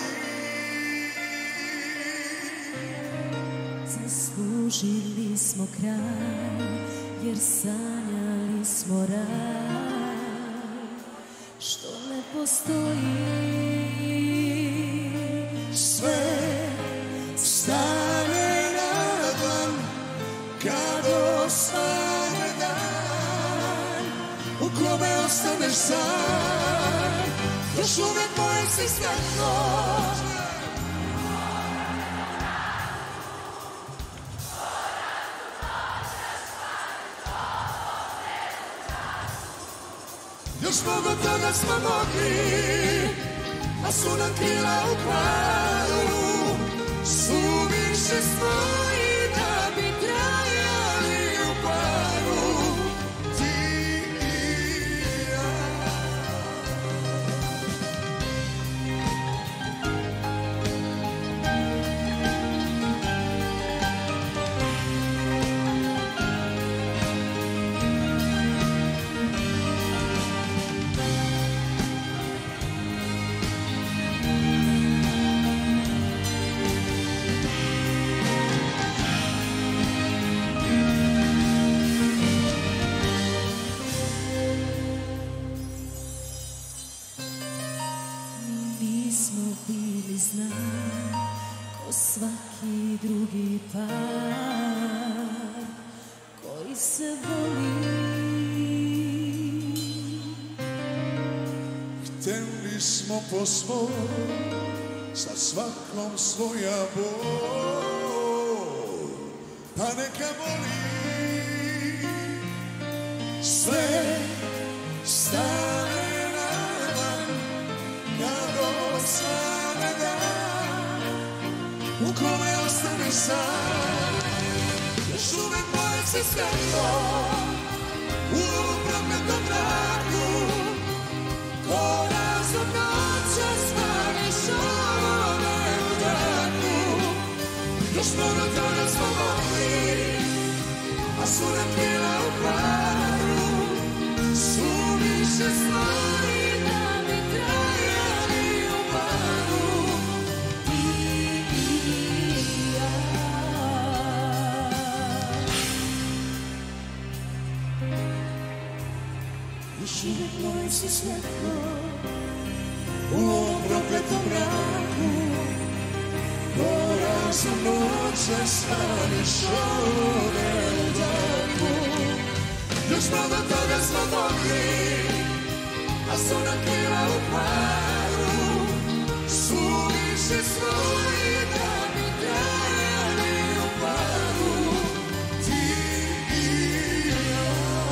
Zaslužili smo kraj, jer sanjali smo raj, što ne postoji. Sve stane na dan, kad osvane dan, u kome ostaneš sam, još uvijek moje si svetlo. Još mnogo toga smo mogli, a su nam krila u kvaru, suviše svoji da bi trajali u paru, ti i ja. Nismo bili znak ko svaki drugi par koji se voli. Hteli smo po svom, sa svakom svoja bol, pa neka boli. Sve stane na dan, kad osvane dan, u kome ostane sam, još uvek moje si svetlo, u ovom prokletom mraku, ko razlog noća svaneš Još mnogo toga smo mogli, a su nam bila u paru. Suviše stvari da bi trajali u paru. Ti i ja. Još uvijek mojim si svjetlo u ovom prokletom mraku. Porazno noće staniš ovdje u daku. Još mnogo toga smo mogli, a su nam krila u paru. Suviše svoji da bi trajali u paru. Ti i ja.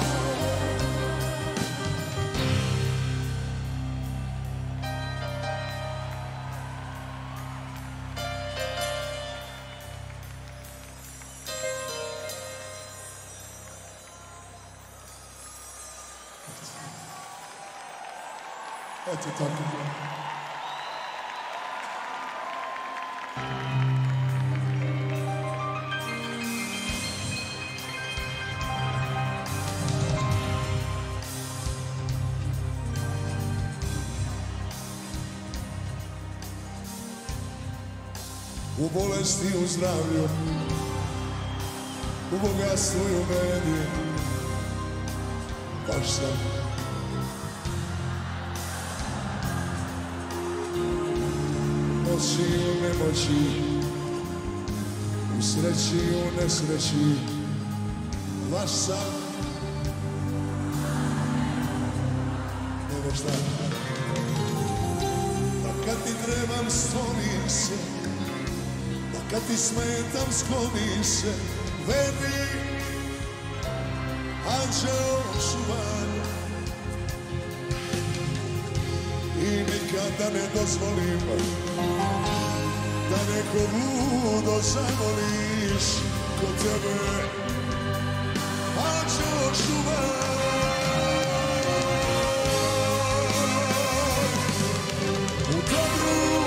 Eto tako. U bolesti, u zdravlju, u bogatstvu i u meni, baš sam. Moći u nemoći, u sreći i u nesreći, vaš sam. Nego šta? Da kad ti trebam sklonim se, da kad ti smetam sklonim se, veri, anđeo čuvar. I nikada ne dozvolim da neko ludo zamoliš kod tebe, anđeo čuvar. U dobru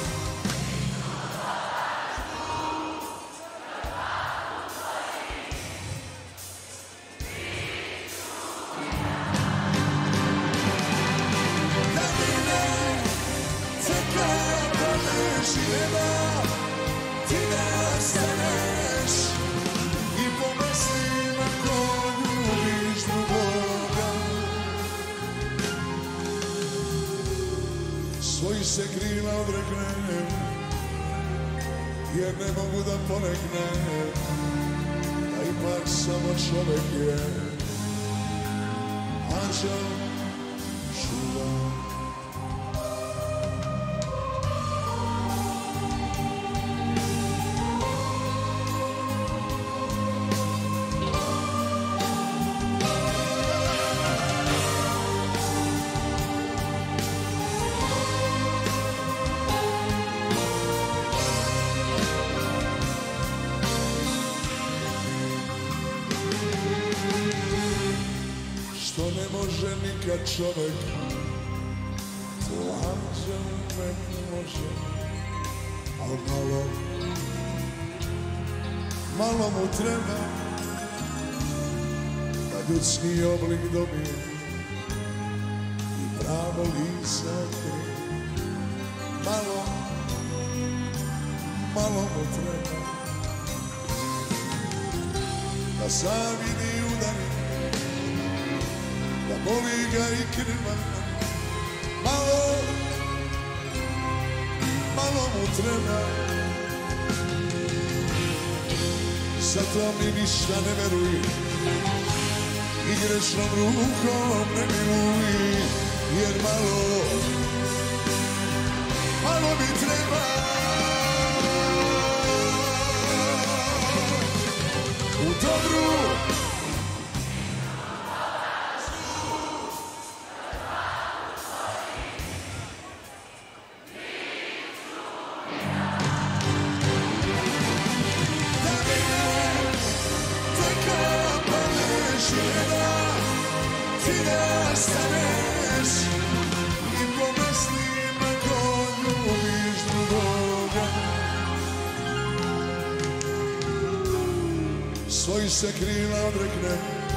živjela, ti da staneš i po mislima ko ljubiš drugoga. Svojih se krila odreknem, jer ne mogu da poneknem, da ipak samo čovek je anđeo čuvar. Što ne može nikad čovek, to anđel uvek može, al malo, malo mu treba da ljudski oblik dobije i pravo lice otkrije. Malo, malo mu treba da zavidi i udari, da boli ga i krva. Malo, malo mu treba, zato mi ništa ne veruj i grešnom rukom ne miluj, jer malo, malo mi treba. U dobru ti da staneš i po mislima ko ljubiš drugoga. svojih se krila odreknem,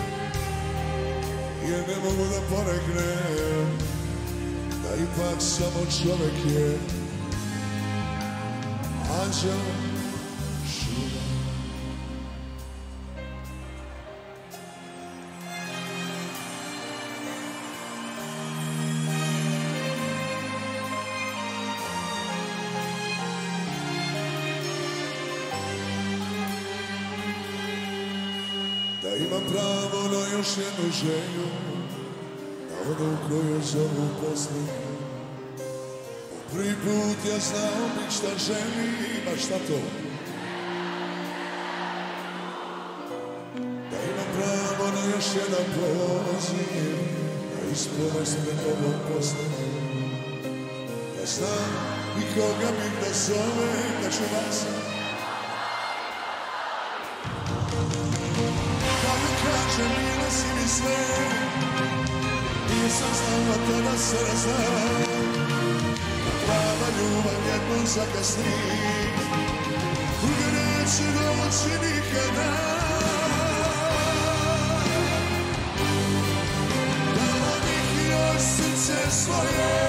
jer ne mogu da poreknem da ipak samo čovek je anđel šuma. Da imam pravo na još jednu želju, na onu koju zovu posljednju. Po prvi put ja znao bih šta želi, a šta to? Da imam pravo na još jedan poziv, na ispovest pred ovom posljednju. Ja znam i koga bih da zovem, da ću vas kaže mila si mi sve, nisam znala to da se razna. Prava ljubav jednom zakasni, druga neće doći nikada. Dala bih joj srce svoje,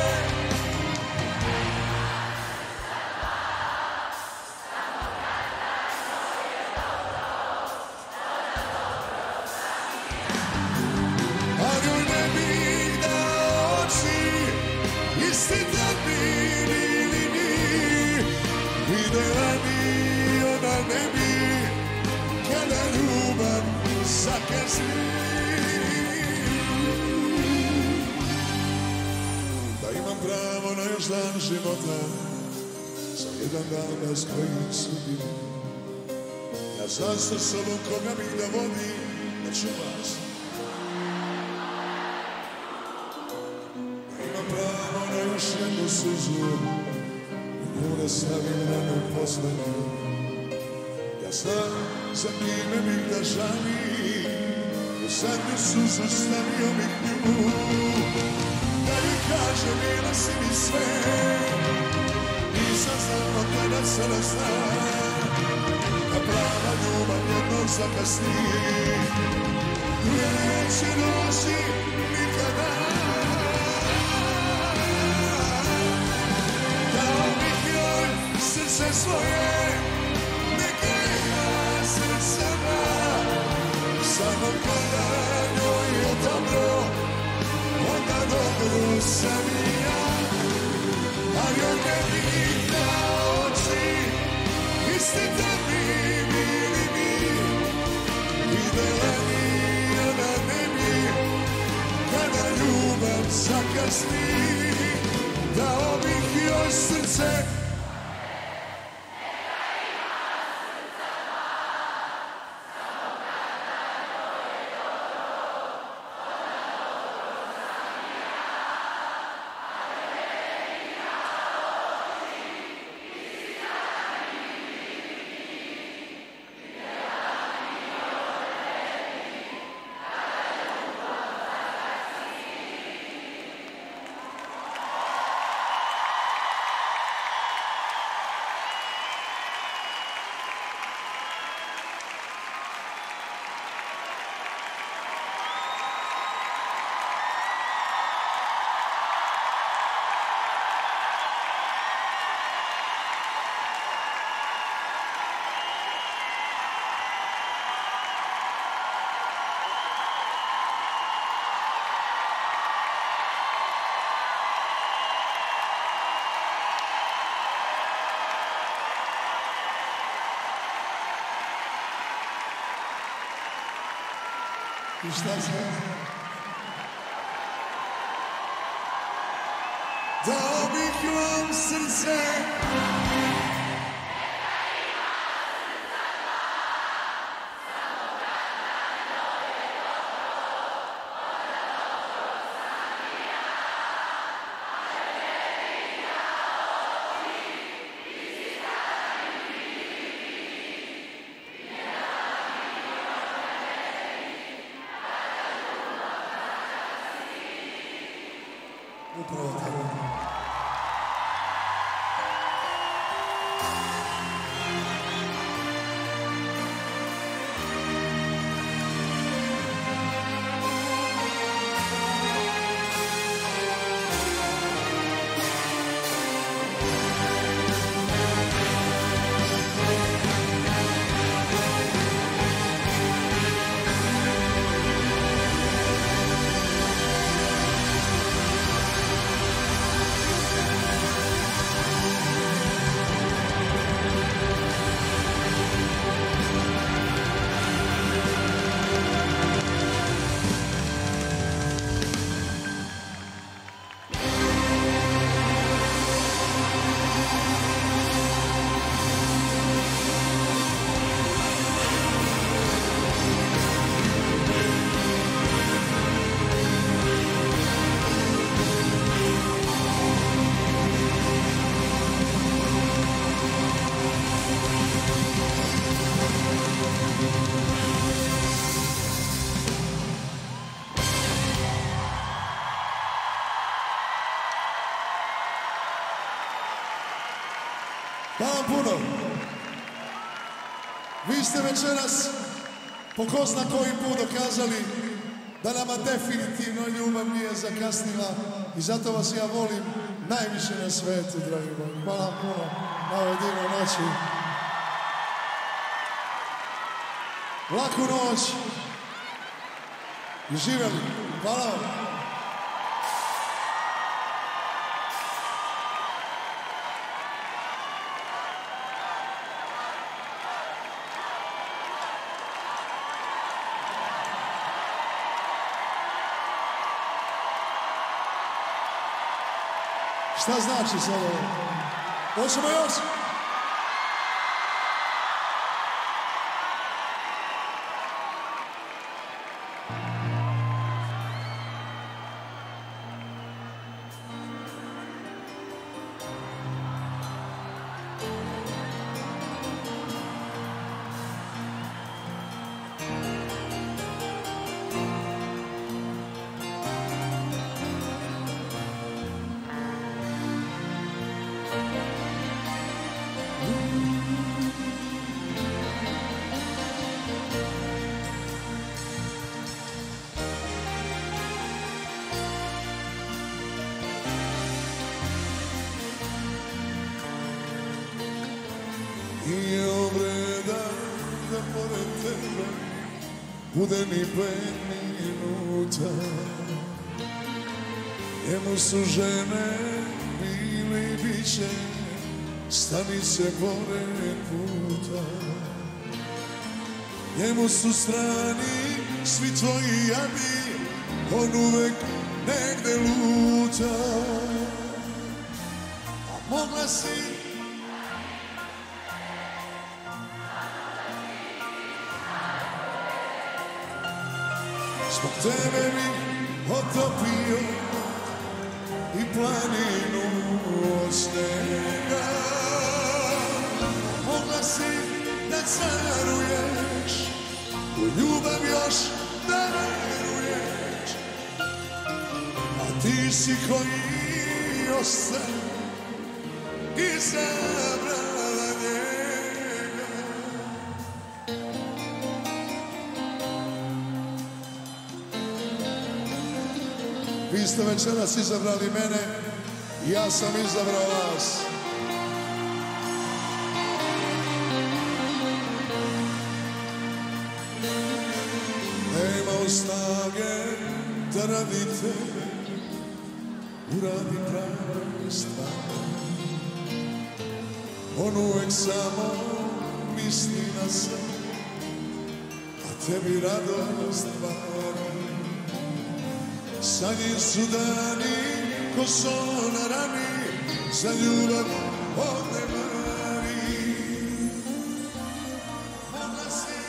da imam pravo na još dan života, za jedan dan bez kojih sudbine. Ja znam sa sobom koga bih da vodi, da ću vas. Da imam pravo na još jednu suzu, i nju da stavim ranu poslednju. Ja znam za kime bih da žalim, u zadnju suzu stavio bih nju. Da joj kaže mila si mi sve, nisam znao kada se razna. Da prava ljubav jednog zakasni, druga neće doći nikada. Dao bih joj srce svoje, samo kada njoj je dobro, onda dobro sam i ja. A joj ne bih dao oči, isti tebi bili mi. Videla mi ona ne bi, kada ljubav zakasni. Dao bih joj srce, i šta se? Dao bih vam srce, upravo tako. Hvala puno. Vi ste večeras po ko zna koji put dokazali da nama definitivno ljubav nije zakasnila i zato vas ja volim najviše na svetu, dragi moji. Hvala vam puno na ovoj divnoj noći. Laku noć i živjeli. Hvala vam. Šta znači sad ovo? Hoćemo još? Bude mi pet minuta. Njemu su žene bile i biće stanice pored puta. Njemu su strani svi tvoji jadi, on uvek negde luta. A mogla si zbog tebe bi otopio i planinu od snega. Mogla si da caruješ, u ljubav još da veruješ, a ti si koji ostane izabrala njega. Vi ste večeras izabrali mene i ja sam izabrao vas. Nema snage da radi tebe uradi prave stvari. On uvek samo misli na sebe, a tebi radost stvari. Sa njim su dani ko sol na rani, za ljubav on ne mari. Mogla si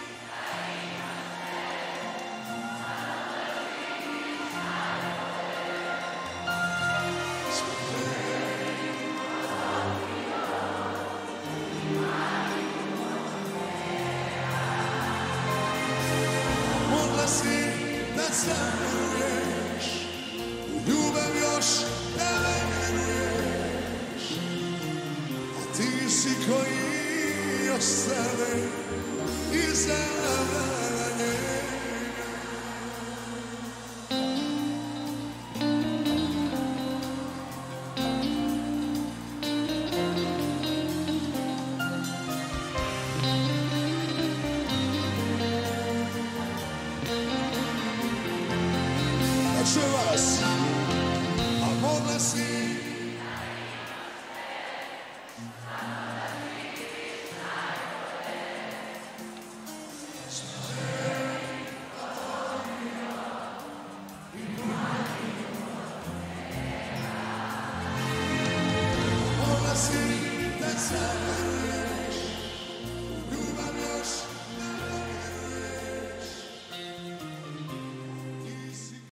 mogla si da caruješ, u ljubav još da veruješ, a ti si koji ostane izabrala njega. Će vas, a mogla si mogla si da